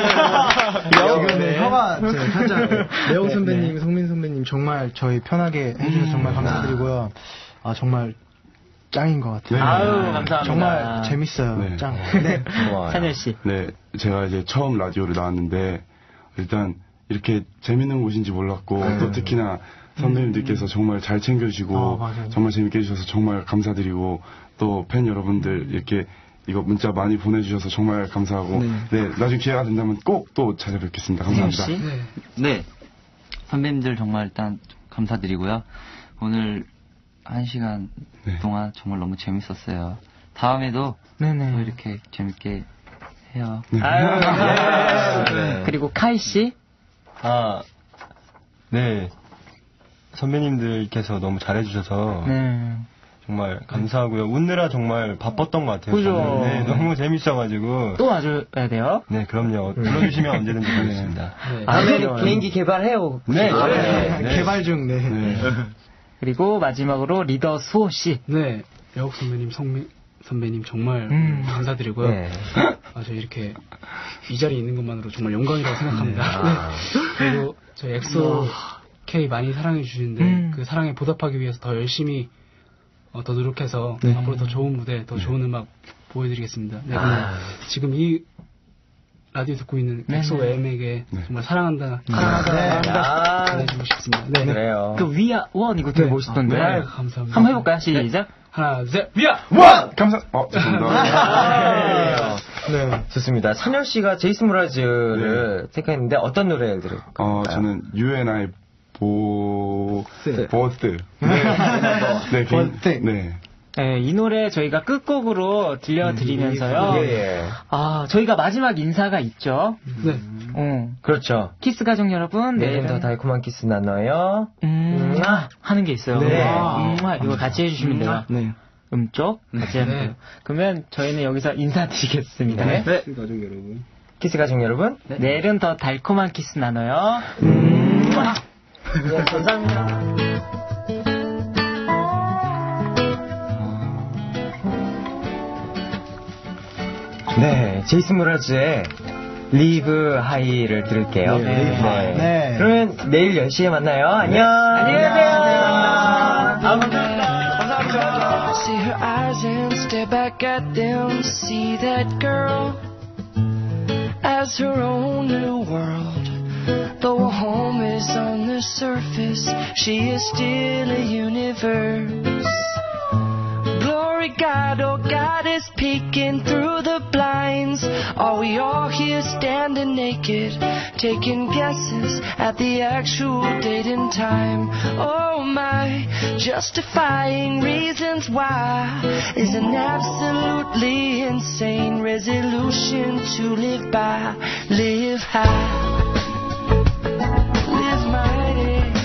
[SPEAKER 9] 여우 지금 네,
[SPEAKER 2] 네.
[SPEAKER 9] 혀가 제 살짝 여우 선배님, 성민 선배님 정말 저희 편하게 해주셔서 정말 감사드리고요. 아 정말 짱인 것 같아요.
[SPEAKER 5] 네.
[SPEAKER 2] 아유, 감사합니다.
[SPEAKER 9] 정말 재밌어요.
[SPEAKER 5] 네.
[SPEAKER 9] 짱. 네.
[SPEAKER 1] 고마워요.
[SPEAKER 2] 찬열 씨.
[SPEAKER 5] 네, 제가 이제 처음 라디오를 나왔는데 일단 이렇게 재밌는 곳인지 몰랐고 또 특히나 선배님들께서 정말 잘 챙겨주시고
[SPEAKER 9] 어, 맞아요.
[SPEAKER 5] 정말 재밌게 해주셔서 정말 감사드리고 또 팬 여러분들 이렇게 이거 문자 많이 보내주셔서 정말 감사하고 네, 나중에 기회가 된다면 꼭 또 찾아뵙겠습니다. 감사합니다.
[SPEAKER 2] 씨.
[SPEAKER 3] 네.
[SPEAKER 7] 네. 선배님들 정말 일단 감사드리고요. 오늘 한 시간
[SPEAKER 5] 네.
[SPEAKER 7] 동안 정말 너무 재밌었어요. 다음에도
[SPEAKER 2] 네네.
[SPEAKER 7] 또 이렇게 재밌게 해요.
[SPEAKER 2] 아유, 감사합니다.
[SPEAKER 1] 네.
[SPEAKER 2] 그리고 카이 씨.
[SPEAKER 6] 아, 네. 선배님들께서 너무 잘해주셔서
[SPEAKER 2] 네.
[SPEAKER 6] 정말 감사하고요. 웃느라 정말 바빴던 것 같아요.
[SPEAKER 2] 그죠.
[SPEAKER 6] 저는. 네, 너무 재밌어가지고.
[SPEAKER 2] 또 와줘야 돼요.
[SPEAKER 6] 네, 그럼요. 불러주시면 언제든지 가겠습니다.
[SPEAKER 3] 네.
[SPEAKER 2] 아,
[SPEAKER 1] 다음에
[SPEAKER 2] 그래요.
[SPEAKER 1] 개인기 개발해요.
[SPEAKER 6] 네.
[SPEAKER 1] 네.
[SPEAKER 6] 네.
[SPEAKER 9] 개발 중. 네.
[SPEAKER 5] 네.
[SPEAKER 2] 그리고 마지막으로 리더 수호 씨.
[SPEAKER 3] 네. 여욱 선배님, 성민 선배님 정말
[SPEAKER 2] 음.
[SPEAKER 3] 감사드리고요.
[SPEAKER 1] 네.
[SPEAKER 3] 아, 저 이렇게 이 자리에 있는 것만으로 정말 영광이라고 생각합니다.
[SPEAKER 1] 네.
[SPEAKER 3] 네. 그리고 저희 엑소 K 많이 사랑해 주시는데
[SPEAKER 2] 음.
[SPEAKER 3] 그 사랑에 보답하기 위해서 더 열심히 어, 더 노력해서 앞으로 더 좋은 무대, 더 좋은 음악 보여드리겠습니다. 네,
[SPEAKER 1] 아.
[SPEAKER 3] 지금 이 라디오 듣고 있는
[SPEAKER 2] 네네.
[SPEAKER 3] 엑소 엠에게 정말 사랑한다,
[SPEAKER 1] 네.
[SPEAKER 3] 사랑한다
[SPEAKER 1] 아.
[SPEAKER 3] 전해주고 싶습니다. 네.
[SPEAKER 1] 그래요.
[SPEAKER 2] 그 위아 원 이거 되게
[SPEAKER 3] 네.
[SPEAKER 2] 멋있던데.
[SPEAKER 3] 네, 감사합니다.
[SPEAKER 2] 한번 해볼까요? 시작.
[SPEAKER 3] 하나, 둘, 셋, 위아!
[SPEAKER 5] 원! 감사, 어, 죄송합니다.
[SPEAKER 1] 아, 네. 좋습니다. 찬열 씨가 제이슨 무라즈를 택했는데 어떤 노래를 들을까요?
[SPEAKER 5] 어, 저는 You and I 보, 보스. 네. 네, 개인-
[SPEAKER 9] 보스.
[SPEAKER 5] 네.
[SPEAKER 2] 네, 이 노래 저희가 끝곡으로 들려드리면서요.
[SPEAKER 1] 예, 예.
[SPEAKER 2] 아, 저희가 마지막 인사가 있죠.
[SPEAKER 3] 네.
[SPEAKER 2] 어.
[SPEAKER 1] 그렇죠.
[SPEAKER 2] 키스 가족 여러분,
[SPEAKER 1] 내일은 더
[SPEAKER 2] 내일은
[SPEAKER 1] 달콤한 키스 나눠요.
[SPEAKER 2] 음, 아, 하는 게 있어요.
[SPEAKER 1] 네.
[SPEAKER 2] 음, 아, 이거 같이 해주시면 돼요.
[SPEAKER 10] 네.
[SPEAKER 2] 음 쪽 같이 하면 돼요. 그러면 저희는 여기서 인사드리겠습니다.
[SPEAKER 1] 네.
[SPEAKER 6] 가족 여러분.
[SPEAKER 1] 키스 가족 여러분.
[SPEAKER 2] 내일은 더 달콤한 키스 나눠요.
[SPEAKER 1] 음. 네, 감사합니다. 네, 제이슨 무라즈의 리브 하이를 들을게요.
[SPEAKER 9] 네, 리브 하이. 네.
[SPEAKER 1] 그러면 내일 열 시에 만나요. 안녕. 안녕히 계세요. 아, 감사합니다. 감사합니다.
[SPEAKER 8] See her eyes and stare back at them. See that girl as her own new world. Though her home is on the surface, she is still a universe. Glory God, oh God is peeking through the blinds. Are we all here standing naked, taking guesses at the actual date and time? Oh my, justifying reasons why is an absolutely insane resolution to live by. Live high, live mighty.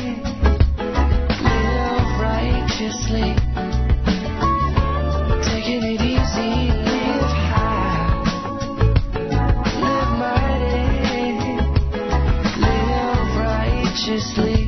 [SPEAKER 8] suspiciously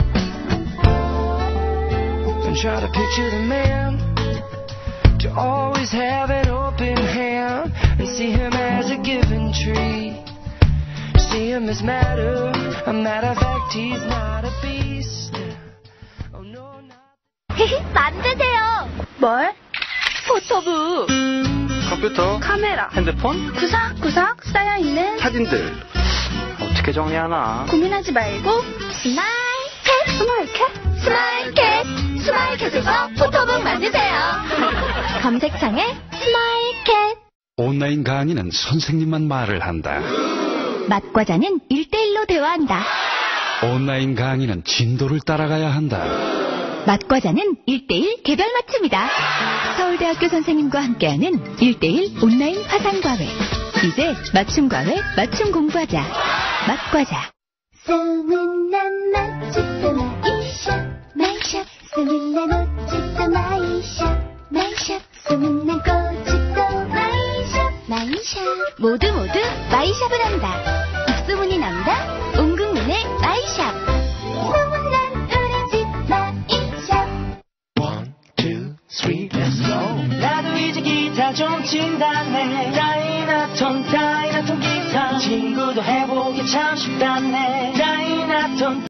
[SPEAKER 8] and try to picture the man to always have an open hand and see him as a given tree. See him as matter, a matter of fact, he's not a beast. Oh no, not.
[SPEAKER 11] 만드세요. 뭘? 포토북.
[SPEAKER 12] 컴퓨터,
[SPEAKER 11] 카메라,
[SPEAKER 12] 핸드폰,
[SPEAKER 11] 구석구석 쌓여있는
[SPEAKER 12] 사진들 어떻게 정리하나?
[SPEAKER 11] 고민하지 말고 스마일캣 스마일캣 스마일캣 스마일캣에서 포토북 만드세요. 검색창에 스마일캣.
[SPEAKER 13] 온라인 강의는 선생님만 말을 한다.
[SPEAKER 11] 맛과자는 일대일로 대화한다.
[SPEAKER 13] 온라인 강의는 진도를 따라가야 한다.
[SPEAKER 11] 맛과자는 일대일 개별 맞춤이다. 서울대학교 선생님과 함께하는 일대일 온라인 화상과외. 이제 맞춤과외 맞춤 공부하자. 맛과자.
[SPEAKER 14] 소문난 맛집도 마이샵 마이샵 소문난 옷집도 마이샵 마이샵 소문난 꽃집도 마이샵 마이샵
[SPEAKER 11] 모두 모두 마이샵을 한다. 입소문이 난다. 온 국민의 마이샵.
[SPEAKER 14] 소문난 우리 집 마이샵.
[SPEAKER 8] One, two, three, let's go. 나도 이제 기타 좀 친다네. 다이나톤 다이나톤 기타 친구도 해보기 참 쉽다네. 다이나톤